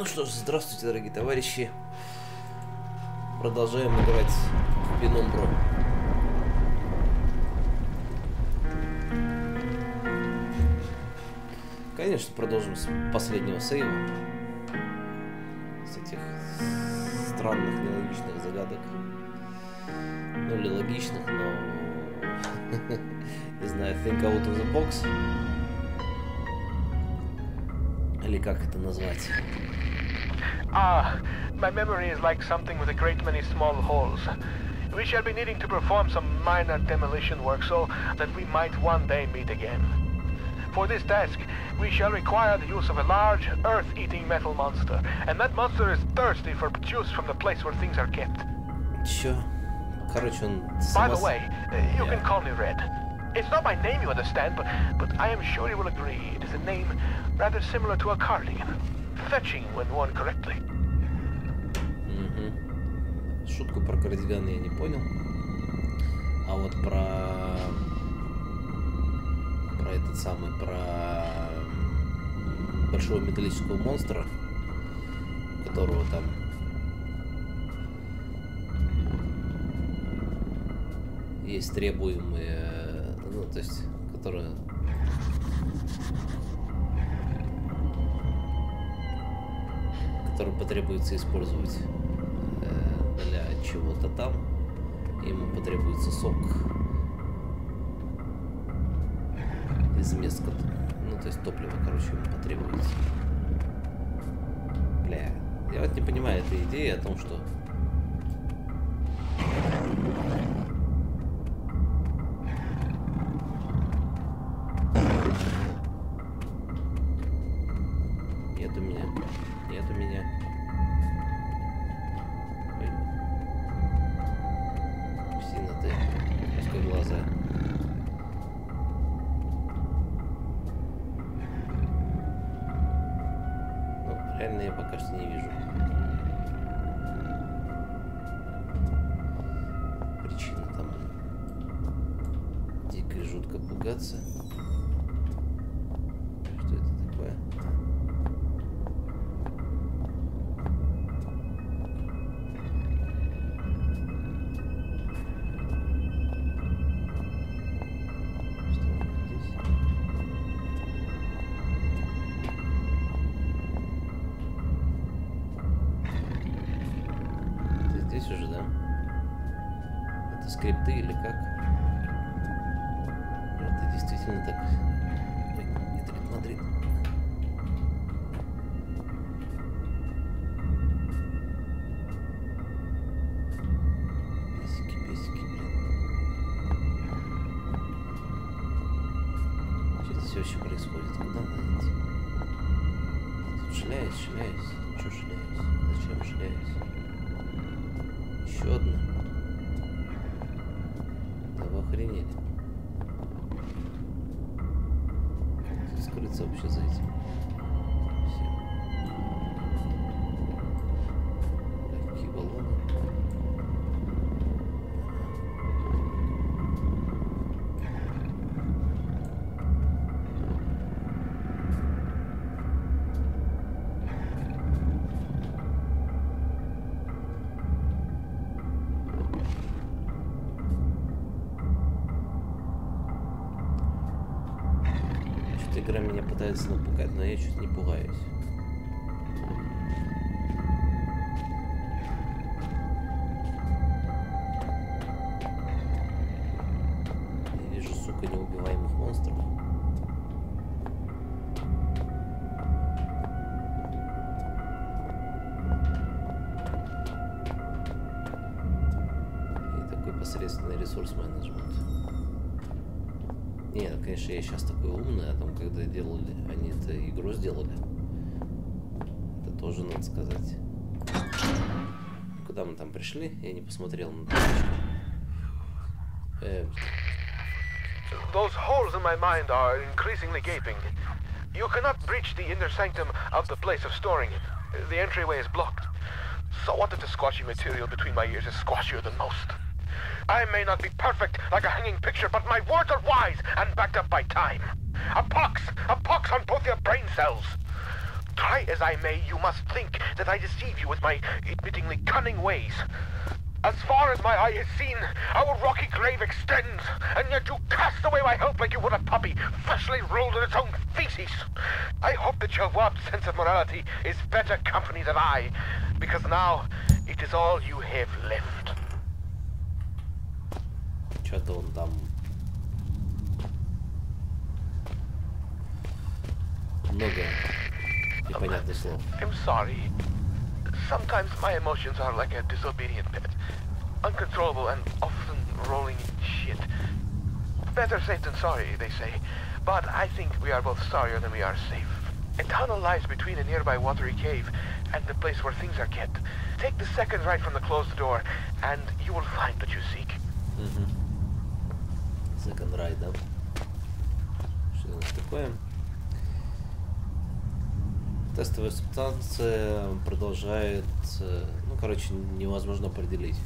что ж, здравствуйте, дорогие товарищи. Продолжаем играть в Penumbra. Конечно, продолжим с последнего сейва. С этих странных, нелогичных загадок. Ну или логичных, но... не знаю, think out of the box. Или как это назвать? My memory is like something with a great many small holes. We shall be needing to perform some minor demolition work so that we might one day meet again. For this task, we shall require the use of a large, earth-eating metal monster. And that monster is thirsty for juice from the place where things are kept. Чё? Короче, он... By the way, you can call me Red. It's not my name, you understand, but I am sure you will agree it is a name rather similar to a cardigan. Fetching when worn correctly. Шутку про кардиган я не понял. А вот про этот самый, про большого металлического монстра, у которого там есть требуемые, ну, то есть, которые потребуется использовать для чего-то там. Ему потребуется сок из мест, ну, то есть топливо, короче, ему потребуется. Бля, я вот не понимаю этой идеи о том, что нет у меня. Ой. Псина ты, узкоглазая. Ну, реально я пока что не вижу причины там дико и жутко пугаться. Что это такое? Уже, да? Это скрипты или как? Это действительно так. Ой, это Мадрид. Песики, блин. Что это все еще происходит? Куда надо идти? Тут шляюсь. Чё шляюсь? Зачем шляюсь? Еще одна. Да вы охренели. Как скрыться вообще за этим? Все. Какие баллоны. Игра меня пытается напугать, но я чуть не пугаюсь. Я вижу, сука, неубиваемых монстров. И такой посредственный ресурс-менеджмент. Нет, конечно, я сейчас такой умный, а там, когда делали, они это игру сделали. Это тоже надо сказать. Куда мы там пришли? Я не посмотрел на табличку. Those holes in my mind are increasingly gaping. You cannot breach the inner sanctum of the place of storing it. The entryway is blocked. So what if the squashy material between my ears is squashier than most? I may not be perfect like a hanging picture, but my words are wise and backed up by time. A pox on both your brain cells. Try as I may, you must think that I deceive you with my admittingly cunning ways. As far as my eye has seen, our rocky grave extends, and yet you cast away my hope like you would a puppy freshly rolled in its own feces. I hope that your warped sense of morality is better company than I, because now it is all you have left. Что-то он там много непонятных слов. I'm sorry. Sometimes my emotions are like a disobedient pet. Uncontrollable and often rolling in shit. Better safe than sorry, they say. But I think we are both sorrier than we are safe. A tunnel lies between a nearby watery cave and the place where things are kept. Take the second right from the closed door, and you will find what you seek. Second right, да? Что у нас такое? Тестовая субстанция продолжает... Ну, короче, невозможно определить.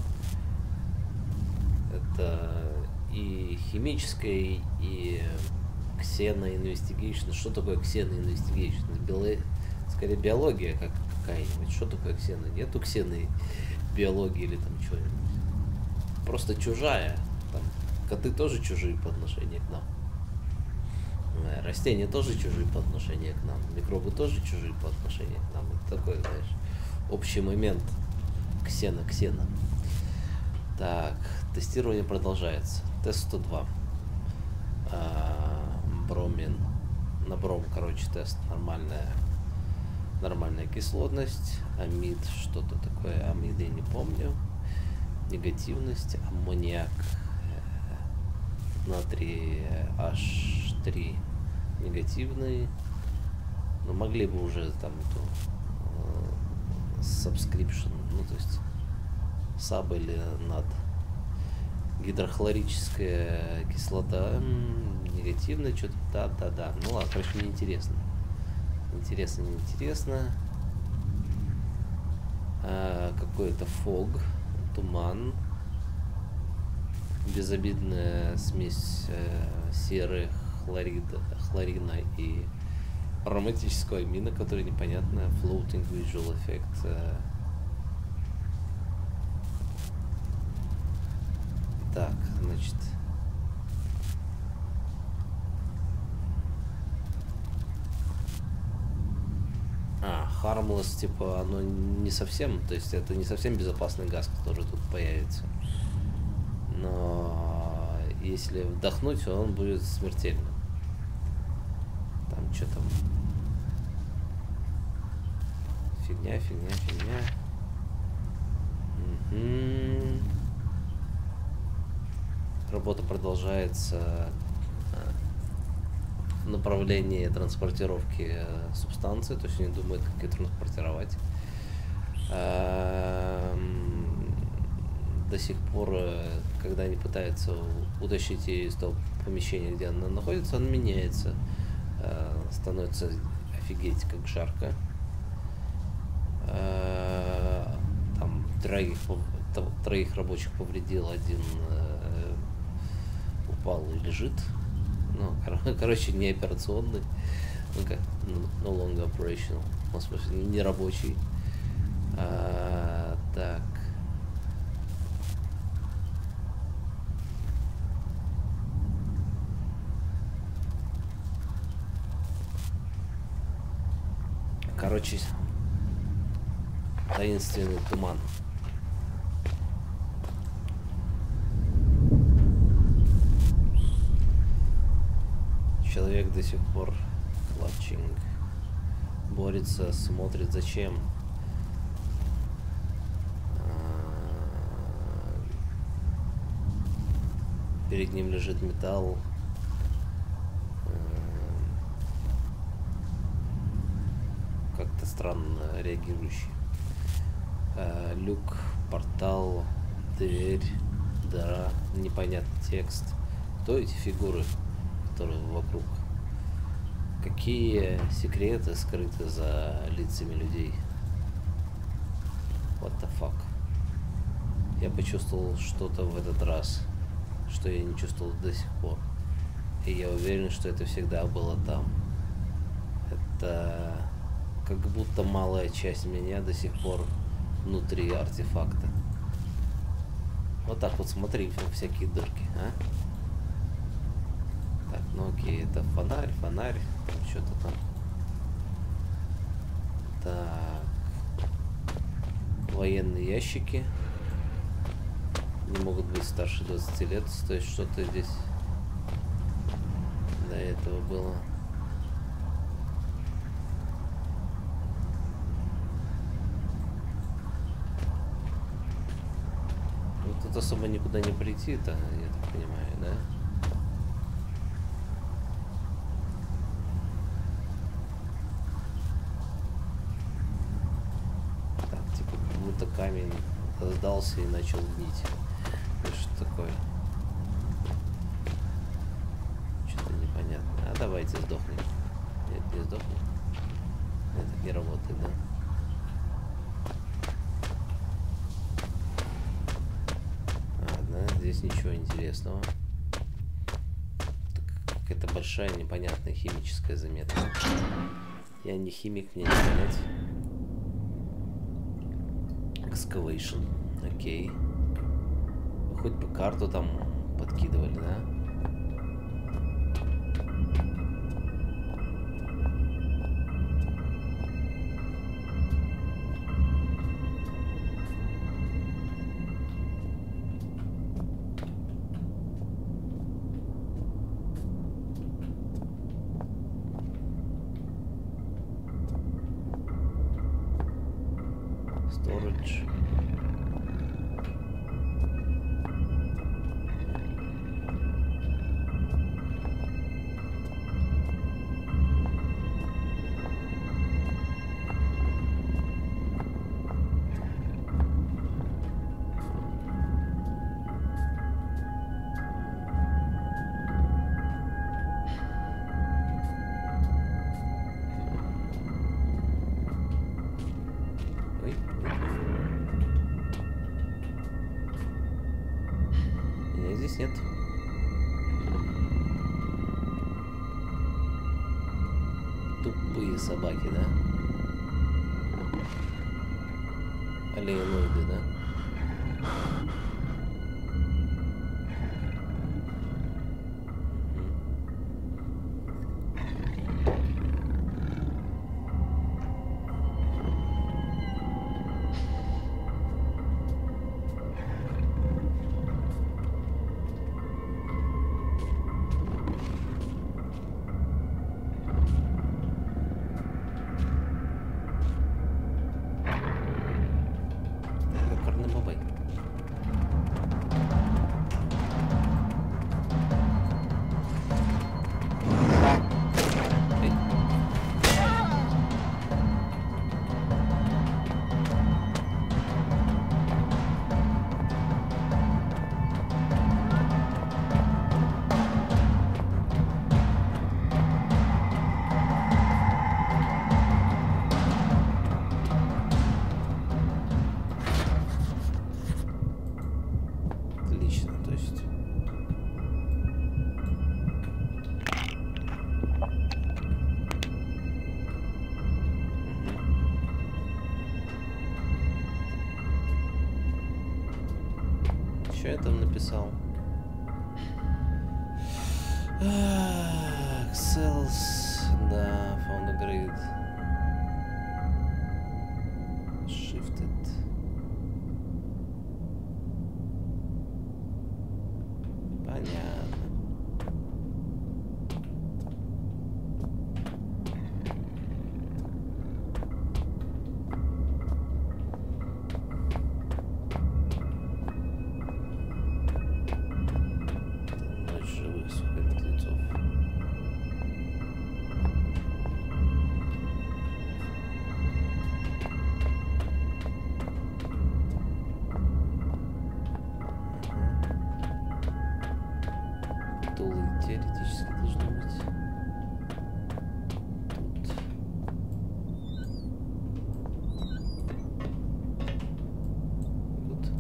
Это и химическое, и ксено-инвестигейшн. Что такое ксено-инвестигейшн? Скорее биология какая-нибудь. Что такое ксено? Нету ксеной биологии или там чего-нибудь. Просто чужая. Там, коты тоже чужие по отношению к нам. Растения тоже чужие по отношению к нам. Микробы тоже чужие по отношению к нам. Это такой, знаешь, общий момент. Ксена. Так, тестирование продолжается. Тест 102. Бромин. На бром, короче, тест. Нормальная кислотность. Амид, что-то такое. Амид я не помню. Негативность. Аммониак. Натрий H3 негативный. Но могли бы уже там subscription, ну то есть саб или над. Гидрохлорическая кислота негативная, что-то да. Ну ладно, короче, мне интересно. Неинтересно. Какой-то фог, туман. Безобидная смесь серы, хлорина и ароматического амина, который непонятно. Floating visual effect. Так, значит. Harmless, типа, оно не совсем, то есть это не совсем безопасный газ, который тут появится. Но если вдохнуть, он будет смертельным. Там что там? Фигня. Работа продолжается в направлении транспортировки субстанции, то есть они думают, как ее транспортировать. До сих пор, когда они пытаются утащить ее из того помещения, где она находится, она меняется. Становится офигеть как жарко. Там троих рабочих повредил, один упал и лежит. Ну, короче, не операционный. Ну как, no longer operational. В смысле, не рабочий. Так. Короче, таинственный туман. Человек до сих пор clutching. Борется, смотрит, зачем. Перед ним лежит металл. Как-то странно реагирующий. Люк, портал, дверь, дыра, непонятный текст. Кто эти фигуры, которые вокруг? Какие секреты скрыты за лицами людей? What the fuck? Я почувствовал что-то в этот раз, что я не чувствовал до сих пор. И я уверен, что это всегда было там. Это как будто малая часть меня до сих пор внутри артефакта. Вот так вот смотри, всякие дырки, а? Так, ну окей, это фонарь, что-то там. Так. Военные ящики. Не могут быть старше 20 лет, то есть что-то здесь до этого было. Ну, тут особо никуда не прийти-то, я так понимаю, да? Так, типа, как будто камень сдался и начал гнить. Что такое? Что-то непонятно. А давайте сдохнем. Нет, не сдохнем. Это не работает, да? Ладно, здесь ничего интересного. Какая-то большая непонятная химическая заметка. Я не химик, мне не понять. Excavation. Окей. Хоть бы карту там подкидывали, да? Storage. Меня здесь нет. Тупые собаки, да? Алиеноиды, да? Что я там написал? Cells, да, found a grid. Shifted. Понятно. Теоретически должно быть тут. Тут.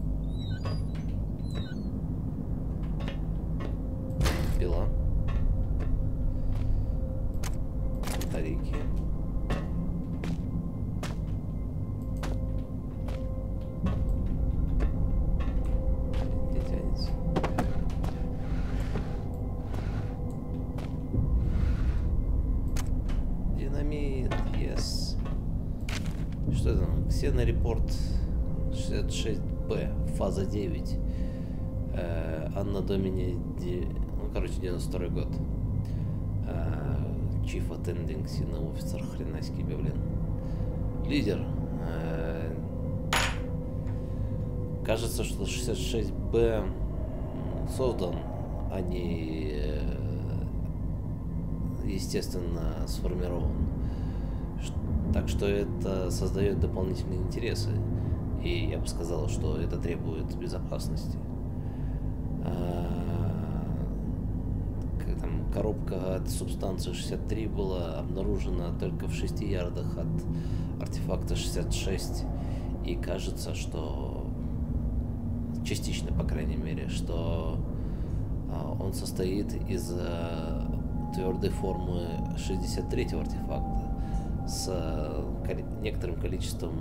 Пила. Батарейки. Что это? Ксенорепорт 66Б, фаза 9. Анна Домини, ну, короче, 92-й год. Chief Attending Senior Officer, хренайский, блин. Лидер. Кажется, что 66Б создан, а не естественно сформирован. Так что это создает дополнительные интересы. И я бы сказал, что это требует безопасности. Там, коробка от субстанции 63 была обнаружена только в 6 ярдах от артефакта 66. И кажется, что частично, по крайней мере, что он состоит из твердой формы 63-го артефакта с некоторым количеством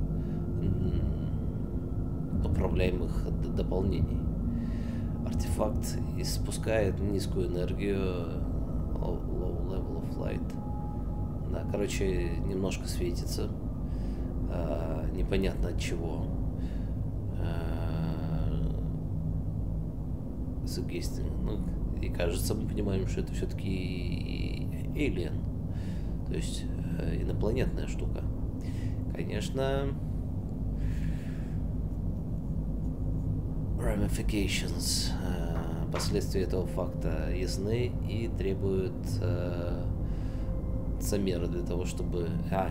управляемых дополнений. Артефакт испускает низкую энергию, low level of light. Да, короче, немножко светится, непонятно от чего. Suggesting. Ну, и кажется, мы понимаем, что это все-таки alien, то есть инопланетная штука. Конечно, ramifications, последствия этого факта ясны и требуют меры для того, чтобы...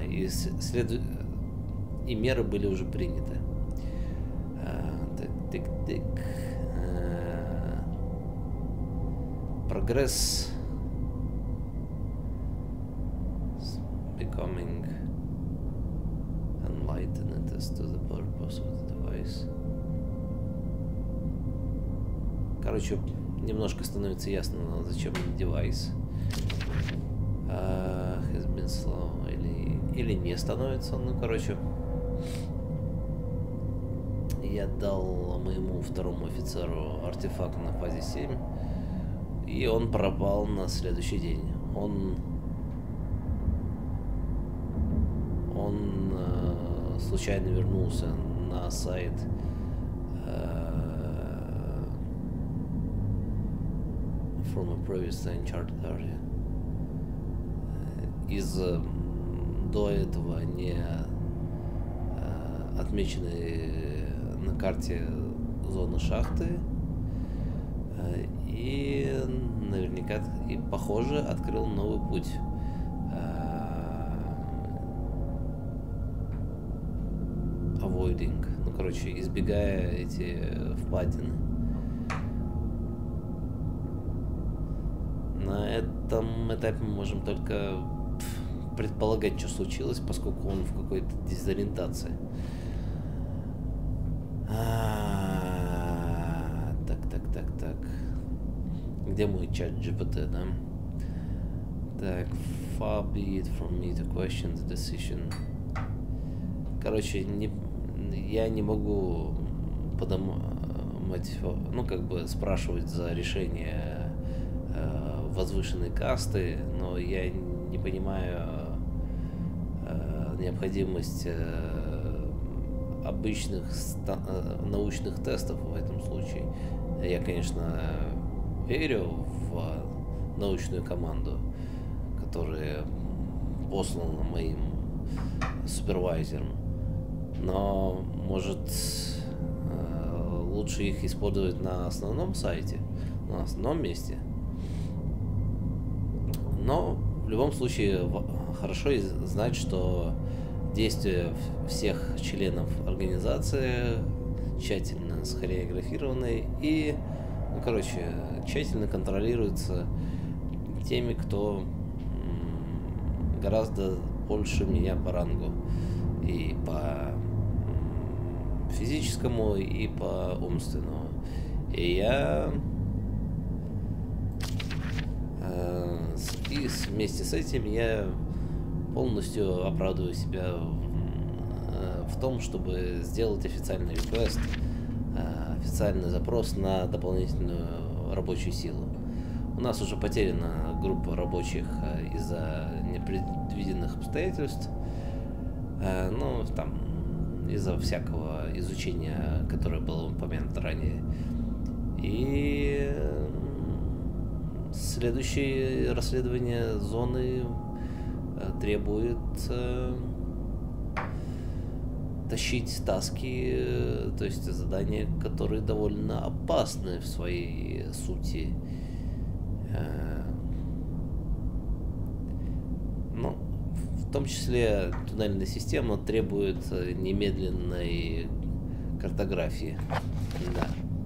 И меры были уже приняты. Прогресс becoming enlightened as to the purpose of the device. Короче, немножко становится ясно, зачем девайс. Has been slow или не становится. Ну, короче, я дал моему второму офицеру артефакт на фазе 7, и он пропал на следующий день. Он случайно вернулся на сайт from a previously uncharted area. Из до этого не отмеченной на карте зоны шахты, и наверняка, и похоже, открыл новый путь. Avoiding, ну, короче, избегая эти впадины. На этом этапе мы можем только предполагать, что случилось, поскольку он в какой-то дезориентации. Так. Где мой чат GPT, да? Так, far be it from me to question the decision. Короче, я не могу спрашивать за решение возвышенной касты, но я не понимаю необходимость обычных научных тестов в этом случае. Я, конечно, верю в научную команду, которая послана моим супервайзером, но, может, лучше их использовать на основном сайте, на основном месте. Но в любом случае хорошо знать, что действия всех членов организации тщательно схореографированы и, тщательно контролируются теми, кто гораздо больше меня по рангу и по физическому, и по умственному. И я и вместе с этим я полностью оправдываю себя в том, чтобы сделать официальный реквест, официальный запрос на дополнительную рабочую силу. У нас уже потеряна группа рабочих из-за непредвиденных обстоятельств. Ну, там, из-за всякого изучения, которое было упомянуто ранее. И следующее расследование зоны требует тащить таски, то есть задания, которые довольно опасны в своей сути. Ну, в том числе туннельная система требует немедленной картографии. Да.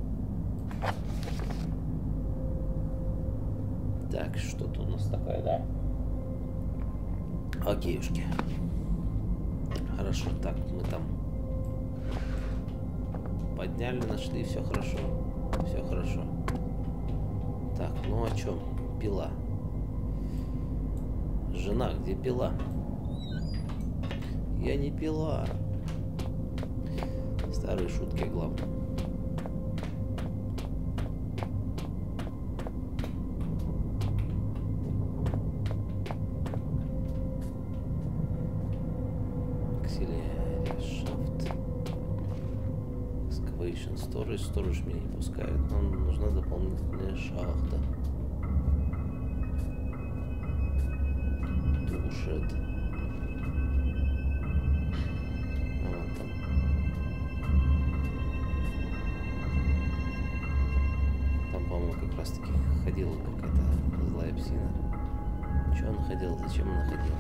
Так, что-то у нас такое, да? Окейушки. Хорошо, так, мы там подняли, нашли, все хорошо. Все хорошо. Так, ну о чем? Пила. Жена, где пила? Я не пила. Старые шутки, главное. Сторож меня не пускает. Нам нужна дополнительная шахта. Душит. А вот там. Там, по-моему, как раз таки ходила какая-то злая псина. Чего она ходила? Зачем она ходила?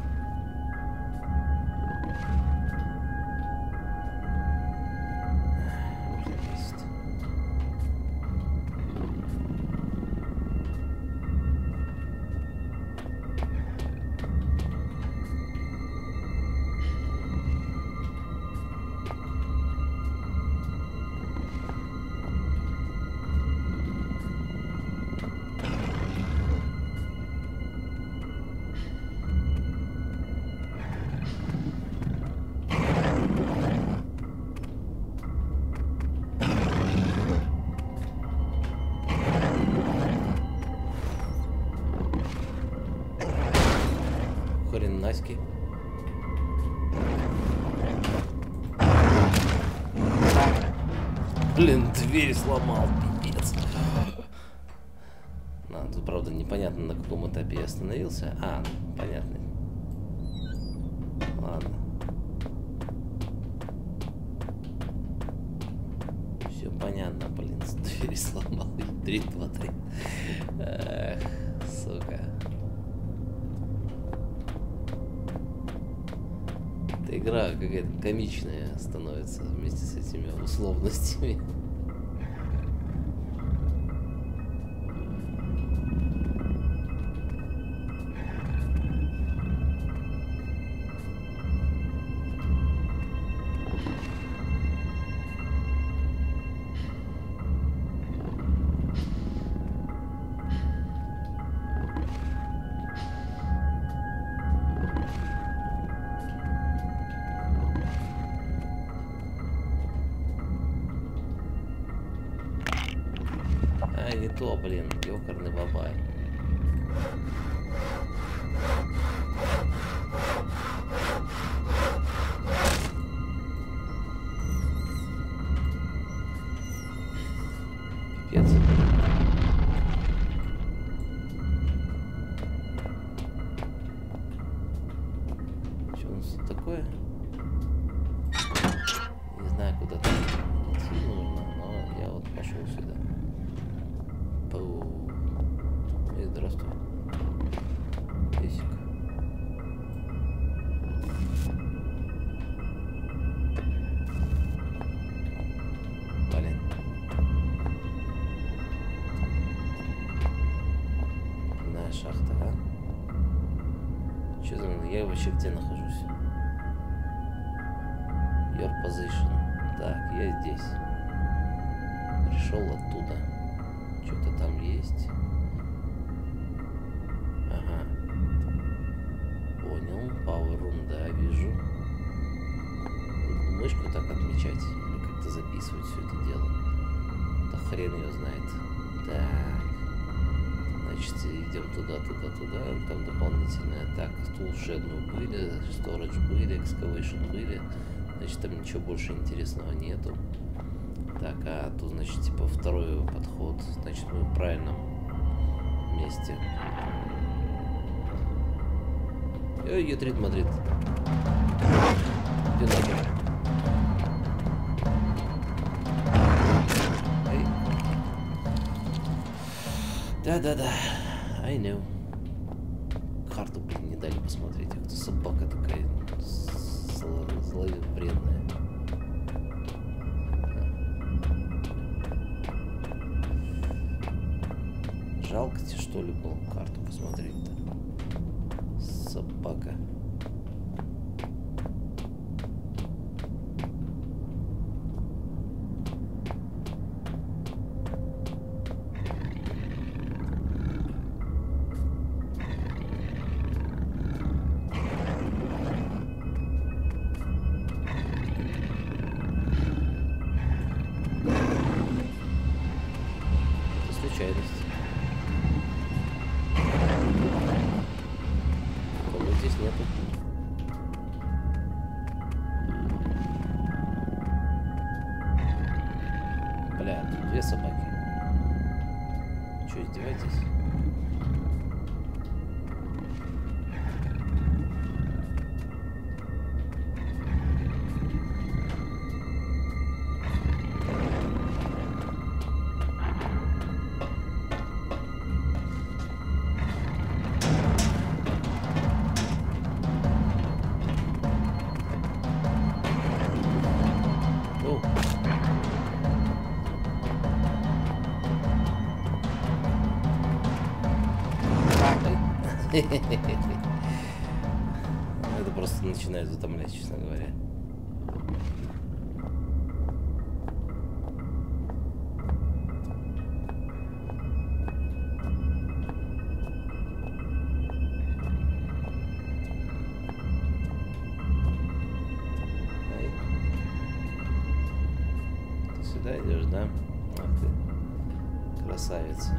Хренаськи. Блин, дверь сломал, пипец. Тут, правда, непонятно, на каком этапе я остановился. А, понятно. Ладно. Все понятно, блин, дверь сломал. 3, 2, 3. Эх, сука. Игра какая-то комичная становится вместе с этими условностями. Не то, блин, ёкарный бабай. Пипец. Что у нас тут такое? Не знаю, куда там идти нужно, но я вот пошел сюда. И здравствуй. Песик. Блин. На шахта, а? Что за... Я вообще где нахожусь? Your position. Так, я здесь. Пришел оттуда. Что-то там есть. Ага. Понял. Power room, да, вижу. Мышку так отмечать. Или как-то записывать все это дело. Да хрен ее знает. Так. Значит, идем туда. Там дополнительная. Так, toolshed мы были, storage были, excavation были. Значит, там ничего больше интересного нету. Так, а тут, значит, типа второй подход. Значит, мы в правильном месте. Е3 Мадрид. Где надо? Эй. Да. I know. Карту, блин, не дали посмотреть. Ах ты собака такая злая, вредная. Жалко тебе, что ли, было карту посмотреть-то? Собака. Это случайность. Здесь нету. Бля, тут две собаки. Че, издеваетесь? Это просто начинает утомлять, честно говоря. Ты сюда идешь, да? Ах ты, красавица.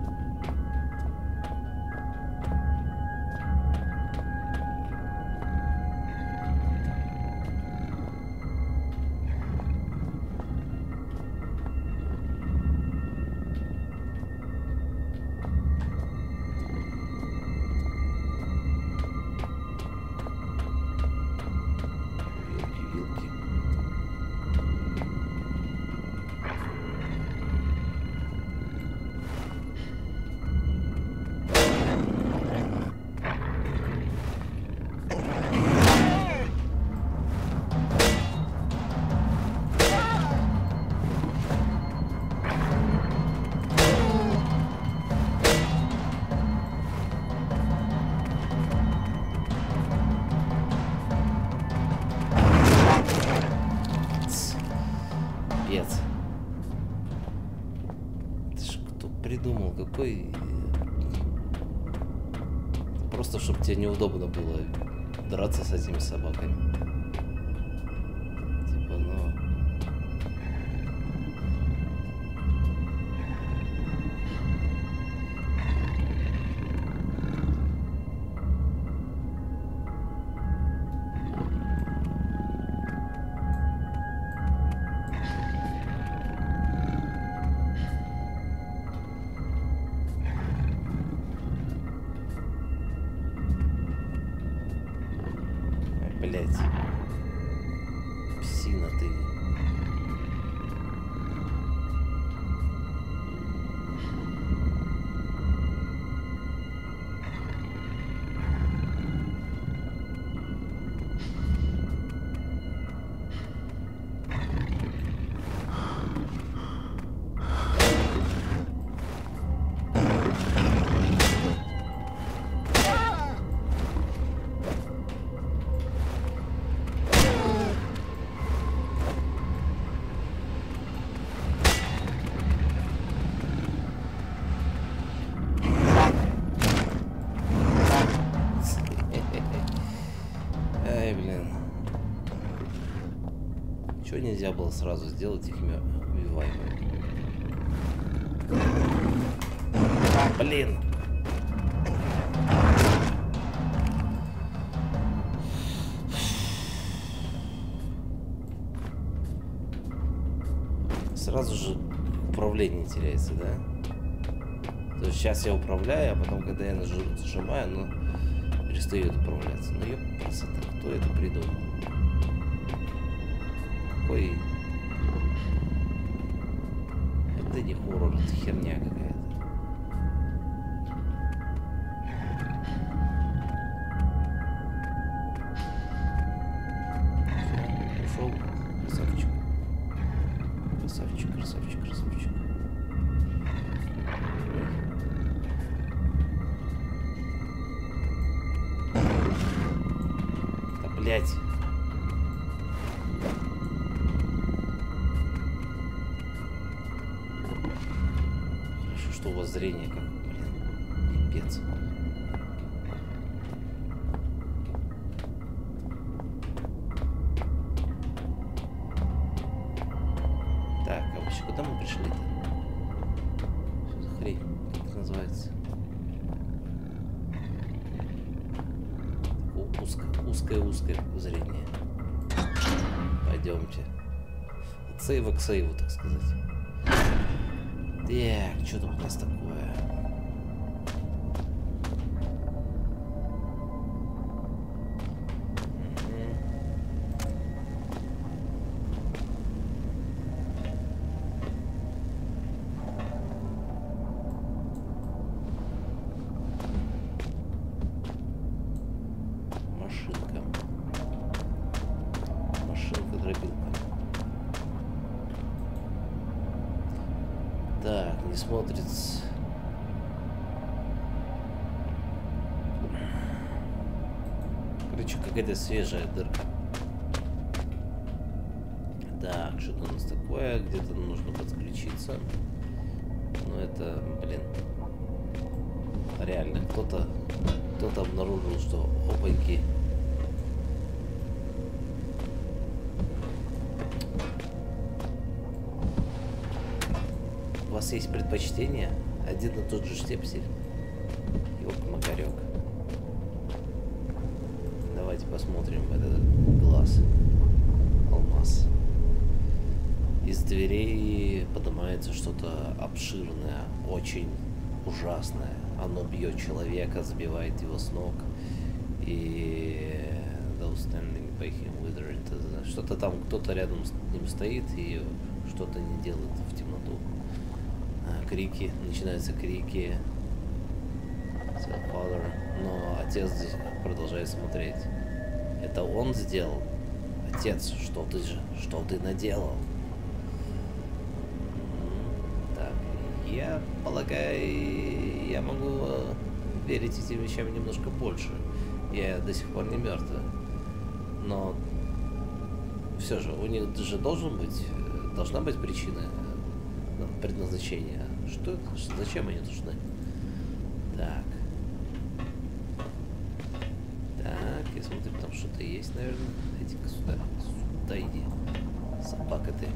Придумал, какой... Просто, чтобы тебе неудобно было драться с этими собаками. Типа, ну... Блять. Псина ты. Ай, блин. Чего нельзя было сразу сделать их убиваемыми? Блин. сразу же управление теряется, да? То есть сейчас я управляю, а потом, когда я нажимаю, оно перестает управляться. Ну ёп, красота, кто это придумал? Какой... Это не хоррор, это херня какая-то. Ушел. Красавчик. Красавчик, красавчик, красавчик. Да, блядь. Хорошо, что у вас зрение как, блин, пипец. Так, а вообще куда мы пришли-то? Что за хрень? Как это называется? Узкое зрение. Пойдемте. От сейва к сейву, так сказать. Так, что там у нас такое? Так, не смотрится. Короче, какая-то свежая дырка. Так, что-то у нас такое. Где-то нужно подключиться. Но это, блин. Реально, кто-то обнаружил, что опаньки. У вас есть предпочтение? Один и тот же штепсель. Ёлка-макарёк. Давайте посмотрим этот глаз. Алмаз. Из дверей поднимается что-то обширное, очень ужасное. Оно бьет человека, сбивает его с ног. И что-то там, кто-то рядом с ним стоит и что-то не делает в темноту. Крики, начинаются крики. Father. Но отец здесь продолжает смотреть. Это он сделал? Отец, что ты наделал? Так, я полагаю, я могу верить этим вещам немножко больше. Я до сих пор не мертвый. Но все же, у них же должна быть причина предназначения. Что это? Зачем они нужны? Так. Так, я смотрю, там что-то есть, наверное. Иди-ка сюда. Сюда иди. Собака ты.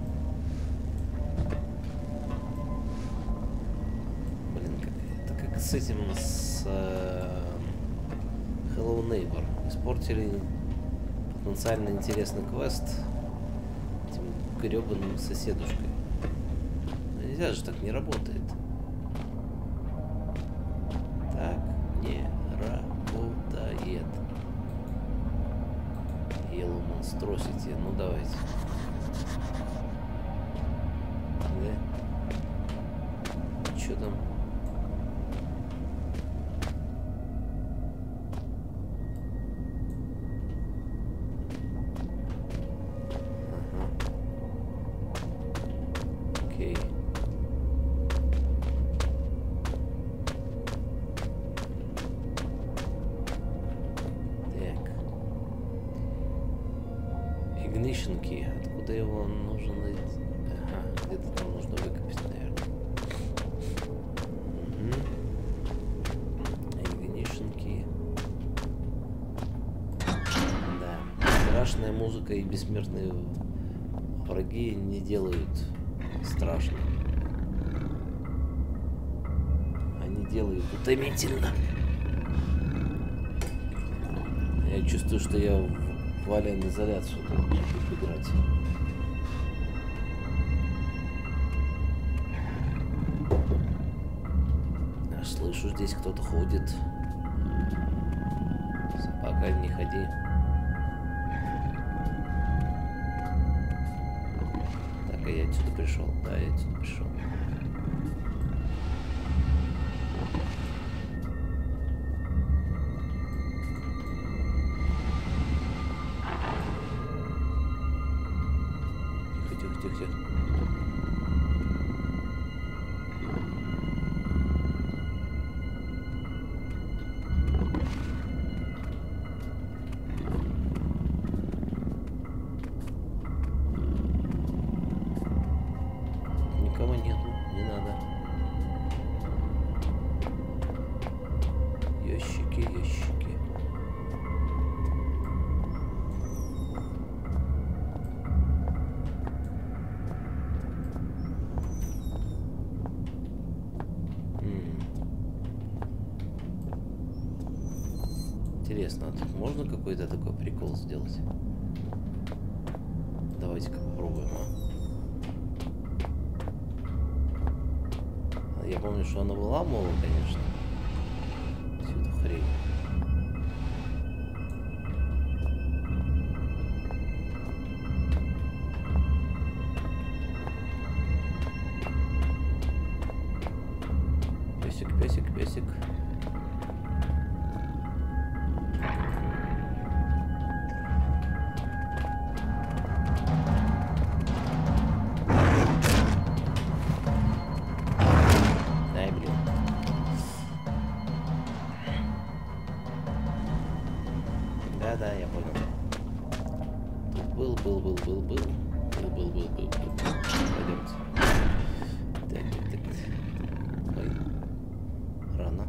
Блин, это как с этим, с Hello Neighbor. Испортили потенциально интересный квест этим гребаным соседушкой. Нельзя же, так не работает. Так не работает. Yellow Monstrosity. Ну давайте. Да? Что там? Окей. Ignition key. Откуда его нужно найти? Ага, где-то там нужно выкопать, наверное. Ignition key. Да. Страшная музыка и бессмертные враги не делают страшно. Они делают утомительно. Я чувствую, что я в Alien Isolation буду играть. Я слышу, здесь кто-то ходит. Собака, не ходи. Так, а я отсюда пришел. Да, я отсюда пришел. Тихо. Никого нету, не надо. Ящики. Интересно, а тут можно какой-то такой прикол сделать? Давайте-ка попробуем, а? Я помню, что она выламывала, конечно, всю эту хрень. Песик. Да, я понял. Тут был. Пойдемте. Так. Ой. Рано.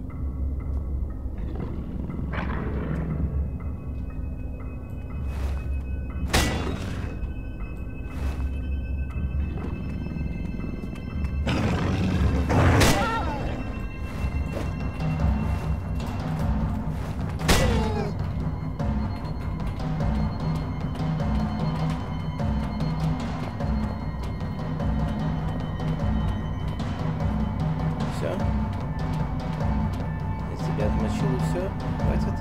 Все. Я тебя отмочил и все. Хватит.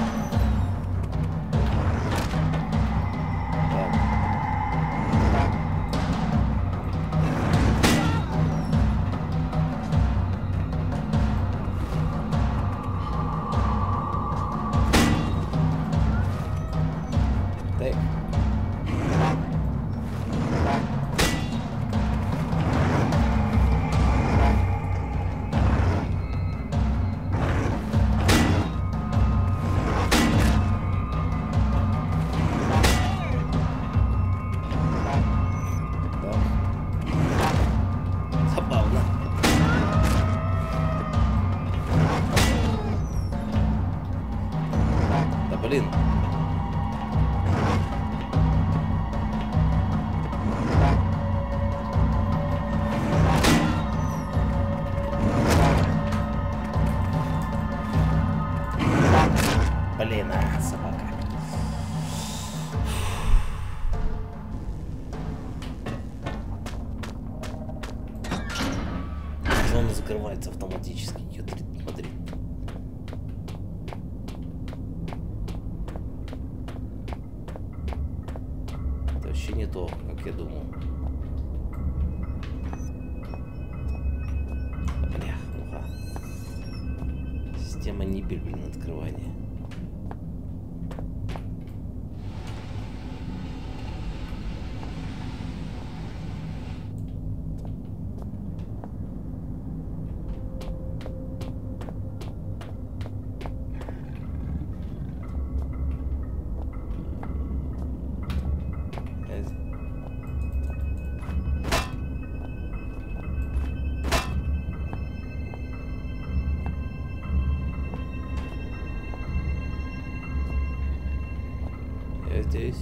Так. Забавно. Да блин. Блин, собака. Он закрывается автоматически. Смотри. Это вообще не то, как я думал. Бля. Система Нибель, блин, открывание. Я здесь.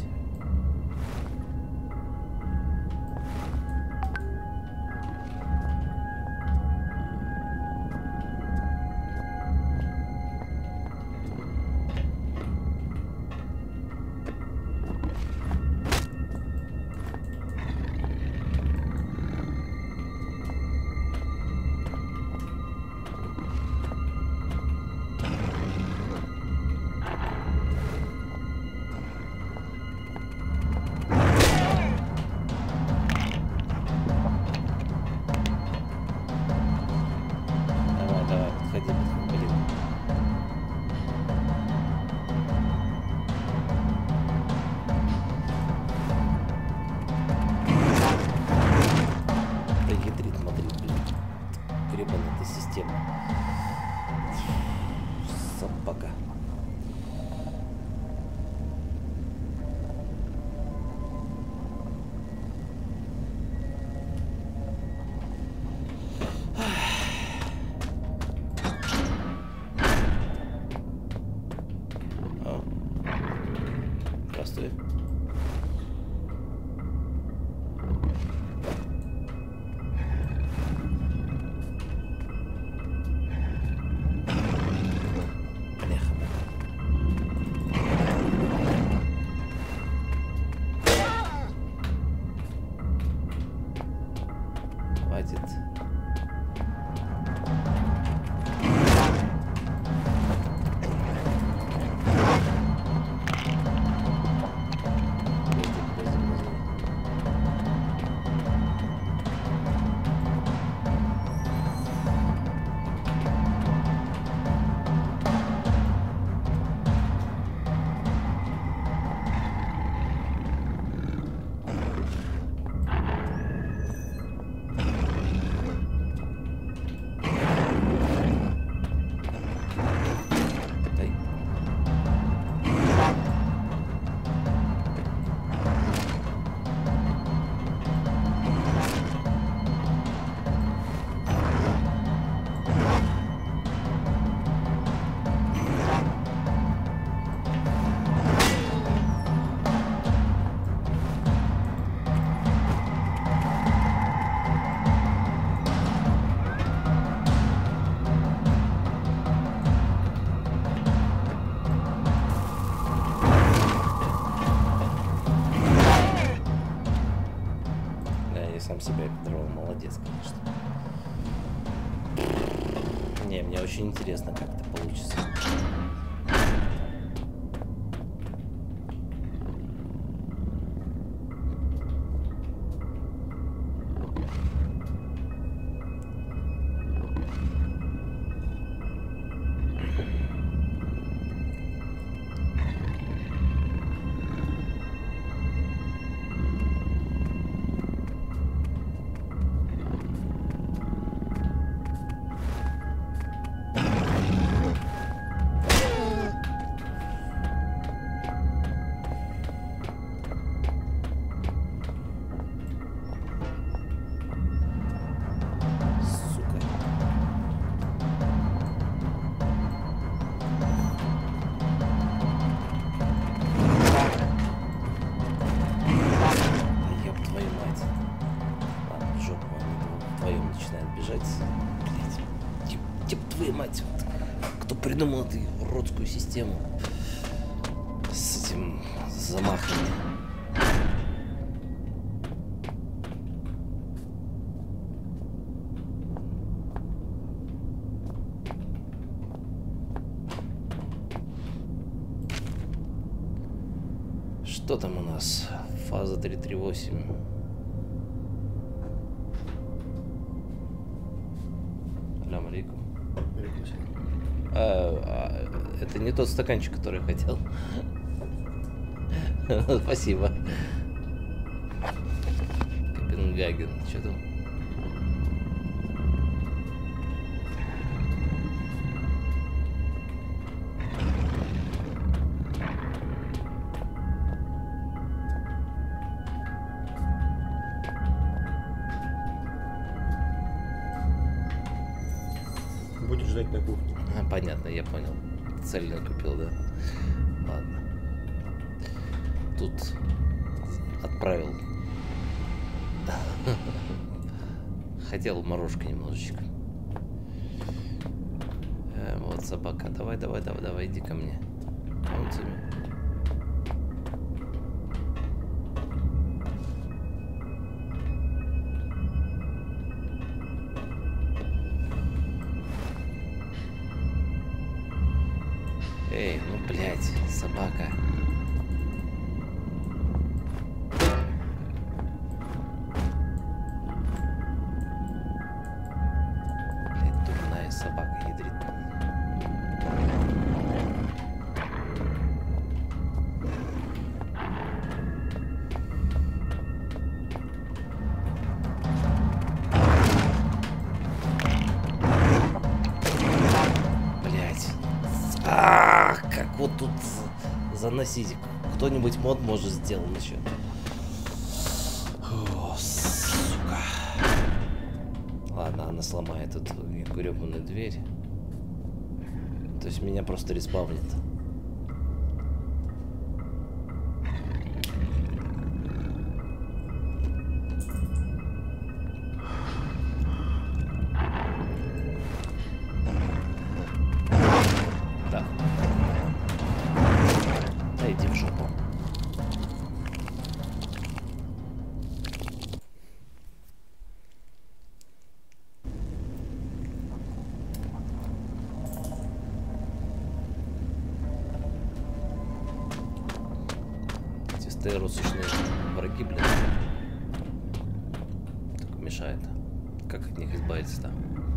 гребаная эта система. Собака. Здравствуй. Хватит. Сам себя подорвал. Молодец, конечно. Не, мне очень интересно, как это получится. Мать, вот, кто придумал эту уродскую систему с этим замахами. Что там у нас? Фаза 338. Алям алейкум. Это не тот стаканчик, который хотел. Спасибо. Копенгаген. Что там? Будешь ждать на кухне. Понятно, я понял. Цельно купил, да? Ладно. Тут отправил. Хотел морожка немножечко. Вот собака. Давай, иди ко мне. Вон тебе. Эй, ну блядь, собака. Блядь, дурная собака ядрит. вот тут заносить. Кто-нибудь мод может сделать еще. О, сука. Ладно, она сломает эту гребаную дверь. То есть меня просто респавнит. Так. Да иди в жопу. Русичные враги, блин. Так мешает. Как от них избавиться-то?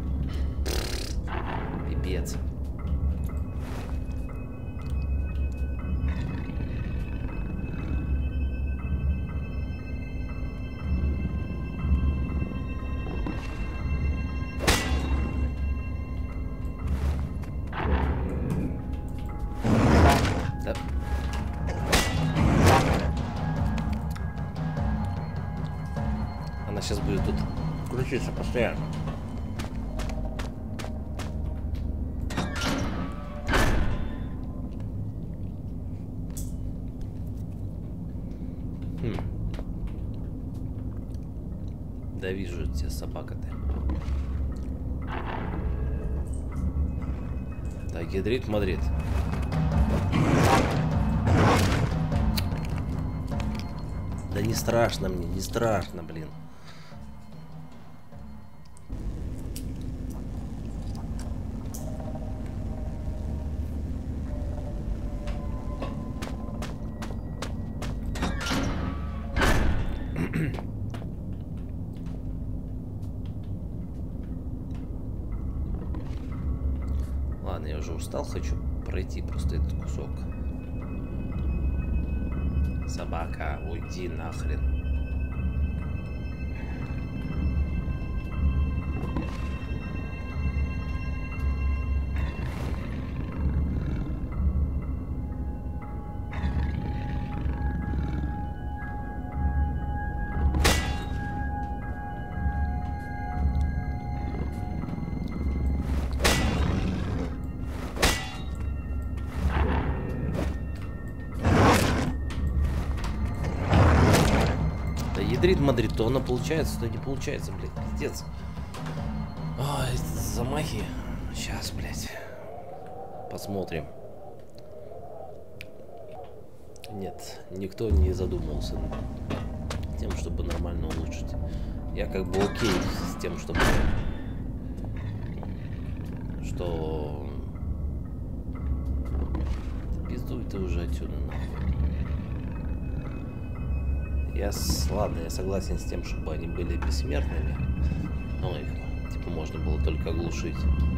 Пипец. Да. Она сейчас будет тут крутиться постоянно. Да вижу тебя, собака-то. Так, ядрит, мадрит. Да не страшно мне, не страшно, блин. Ладно, я уже устал, хочу пройти просто этот кусок. Собака, уйди нахрен. Ядрит Мадрид, то она получается, то не получается, блядь, пиздец. Ой, замахи. Сейчас, блядь. Посмотрим. Нет, никто не задумывался над тем, чтобы нормально улучшить. Я как бы окей с тем, чтобы... Что... Пиздуй ты уже отсюда, нахуй. Ладно, я согласен с тем, чтобы они были бессмертными. Но их, типа, можно было только оглушить.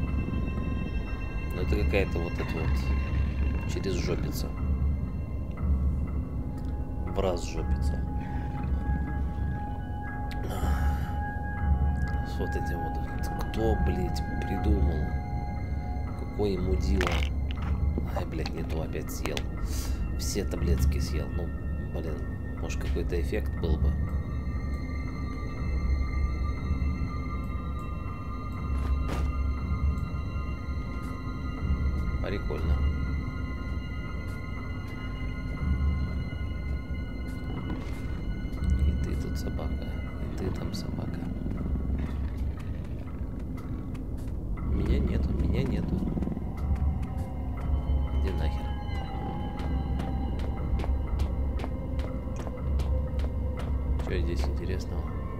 Но это какая-то вот эта вот через жопица. В раз жопица. С вот этим вот. Кто, блядь, придумал? Какое ему дело? Ай, блядь, не то опять съел. Все таблетки съел. Ну, блин. Может, какой-то эффект был бы. Прикольно. И ты тут собака, и ты там собака. Меня нету, меня нету. Иди нахер. Что здесь интересного?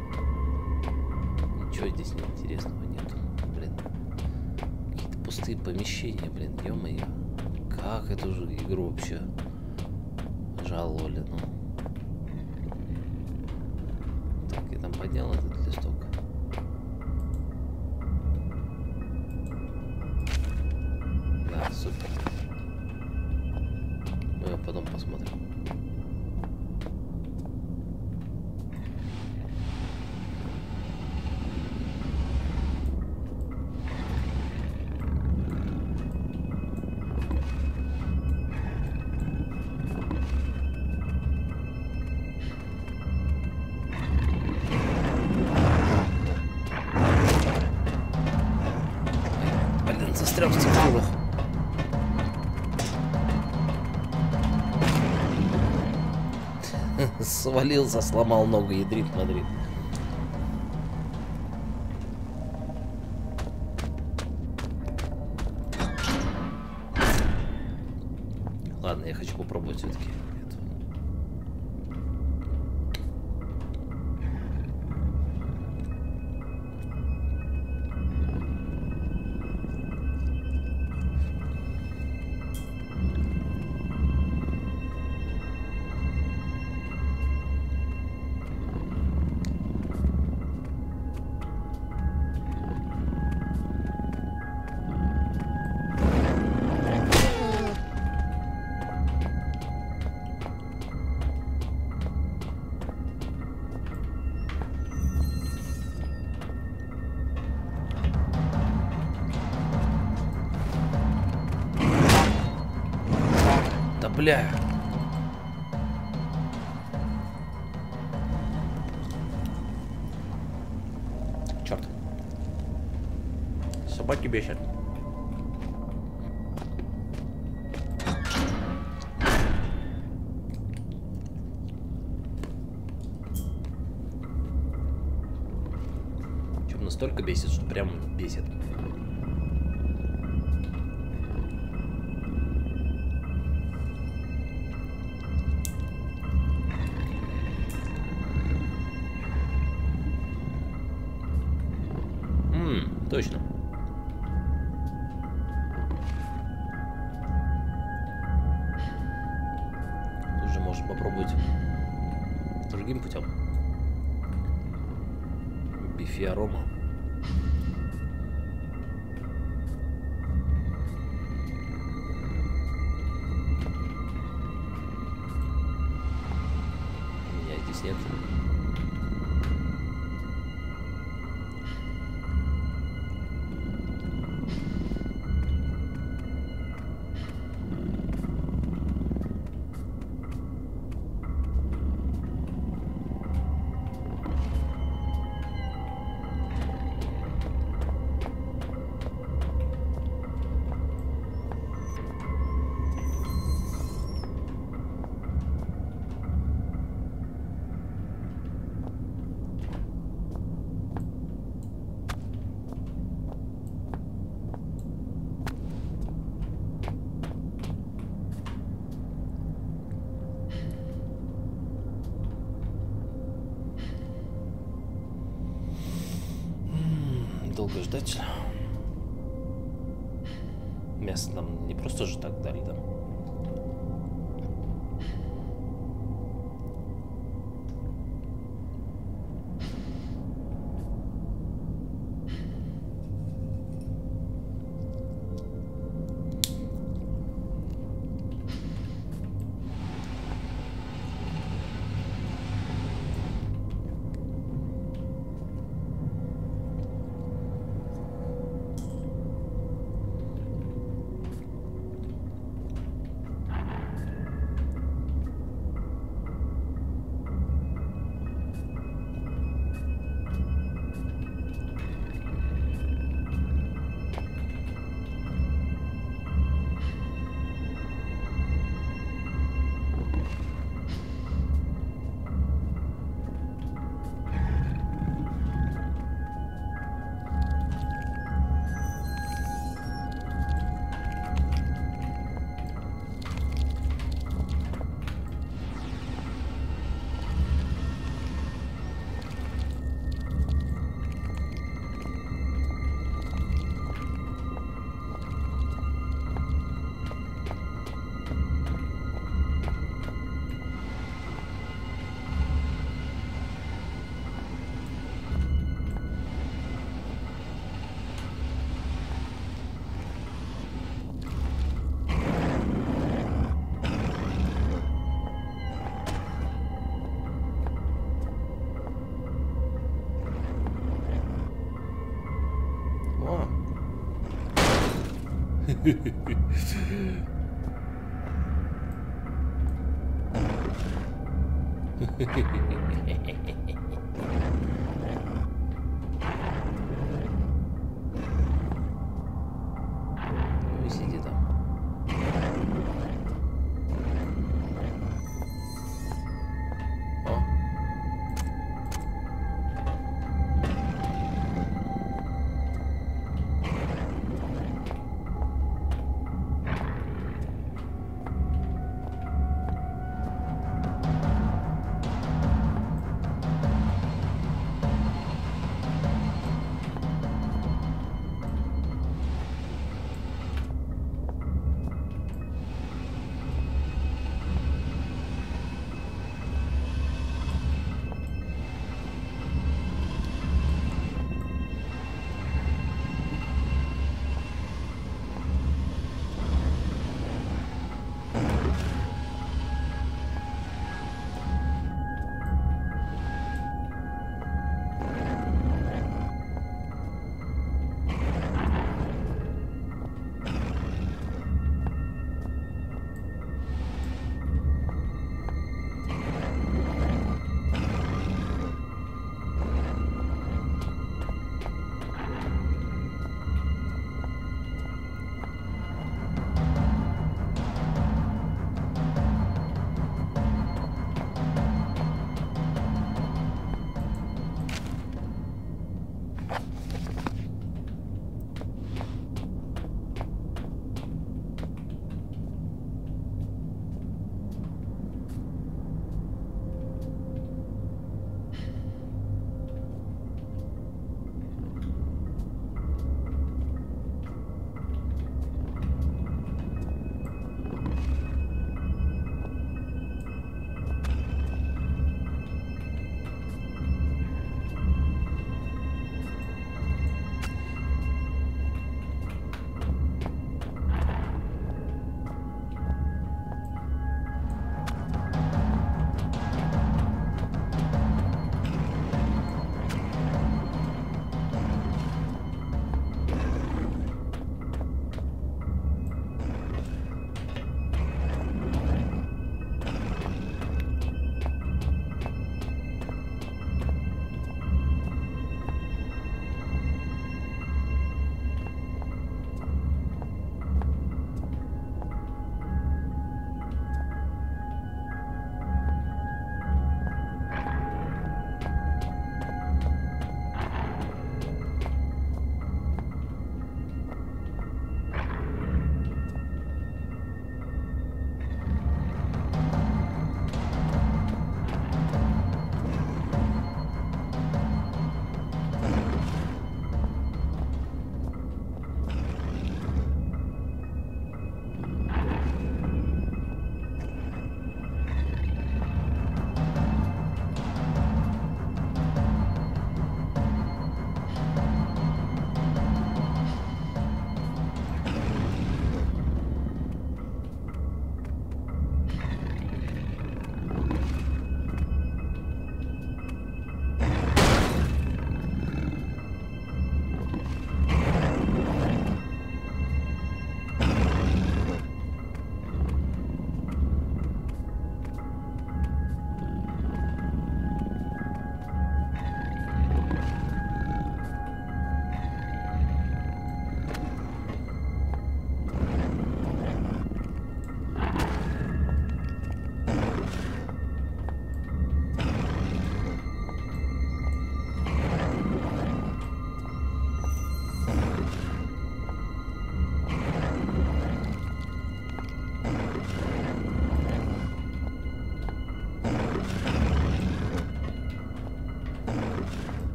Ничего здесь интересного нету. Блин. Какие-то пустые помещения, блин, ё-моё. Как эту же игру вообще жаловали, ну. Так, я там поднял этот листок. Да, супер. Ну, потом посмотрим. Застрял в текстурах. Свалился, сломал ногу, ядрит Мадрид. Ладно, я хочу попробовать все-таки. Бля. Черт. Собаки бесят. Чем настолько бесит, что прям бесит. Точно. Тут же можем попробовать другим путем. Бифиарома. Меня здесь нет. Долго ждать. Мясо нам не просто же так дали, да?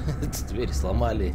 Эту дверь сломали.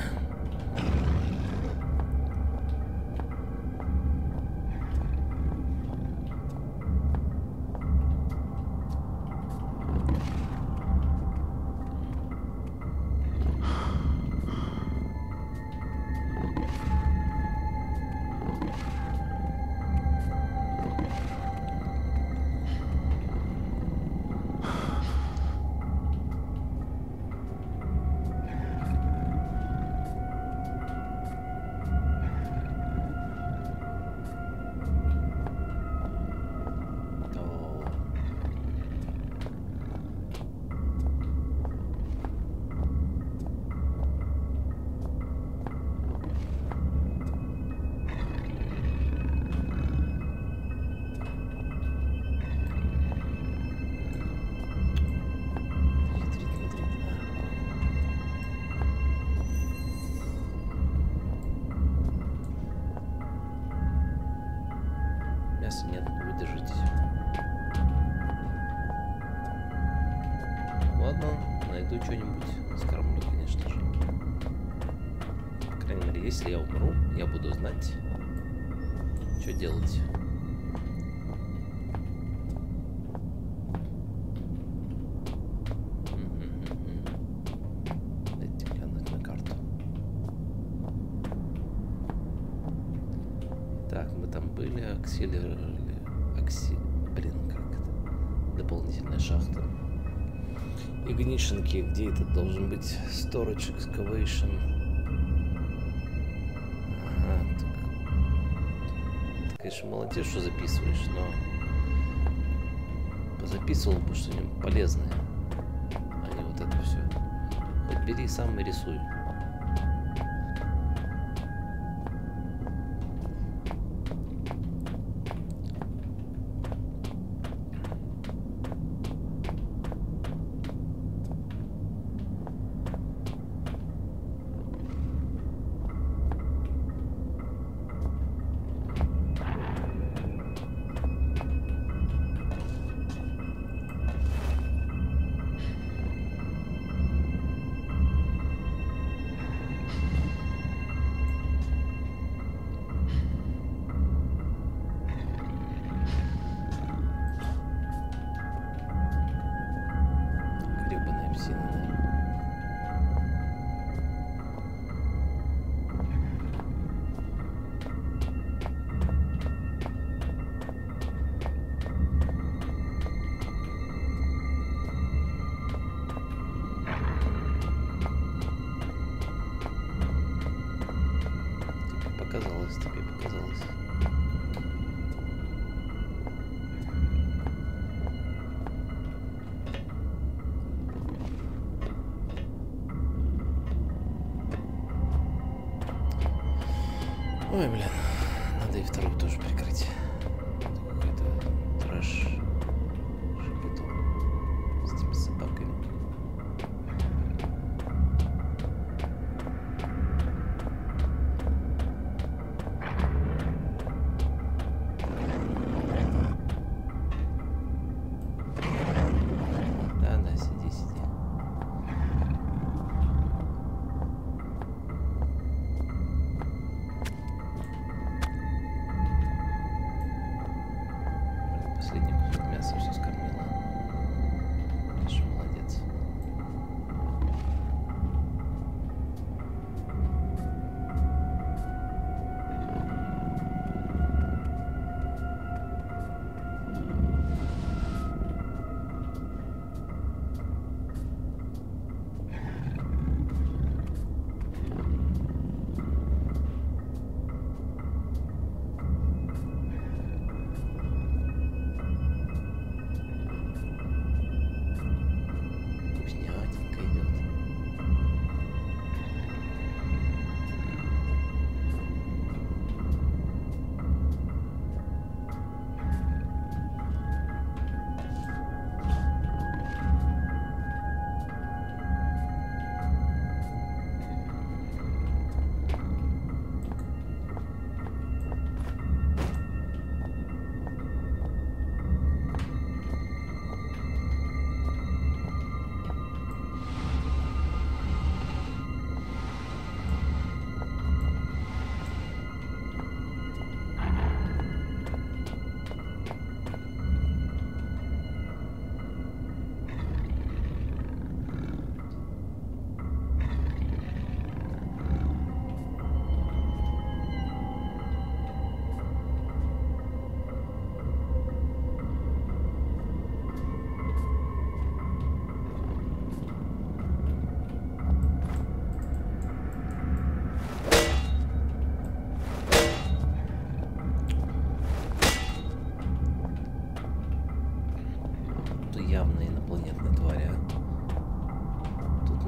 Мяса нет, вы держитесь. Ладно, найду что-нибудь. Скормлю, конечно же. По крайней мере, если я умру, я буду знать, что делать. Дайте глянуть на карту. Так, мы там были, блин, как это? Дополнительная шахта. Игнишенки, где это должен быть? Storage Excavation. Ага, так. Ты, конечно, молодец, что записываешь, но позаписывал бы что-нибудь полезное, а не вот это все. Хоть бери сам и рисуй. Тебе показалось. Ой, блин, надо и вторую тоже прикрыть. Какой-то трэш. Что с этими собаками.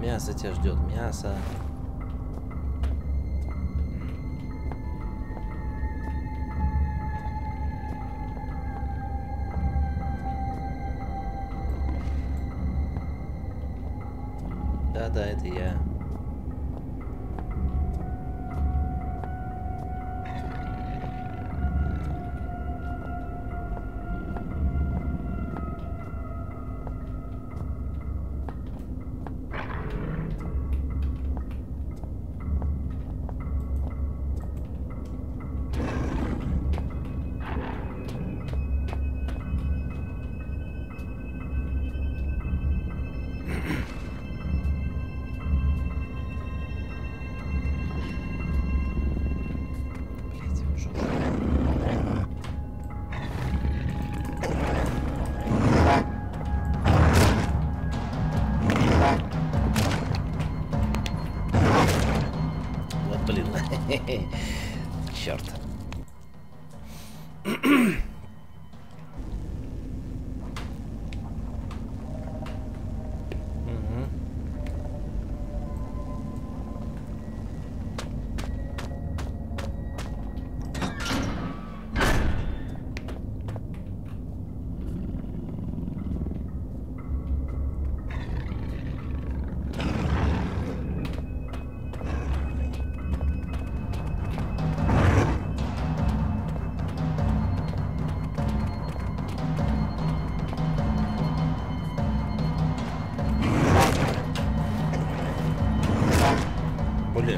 Мясо тебя ждет, мясо. Да, это я. Черт. Блин.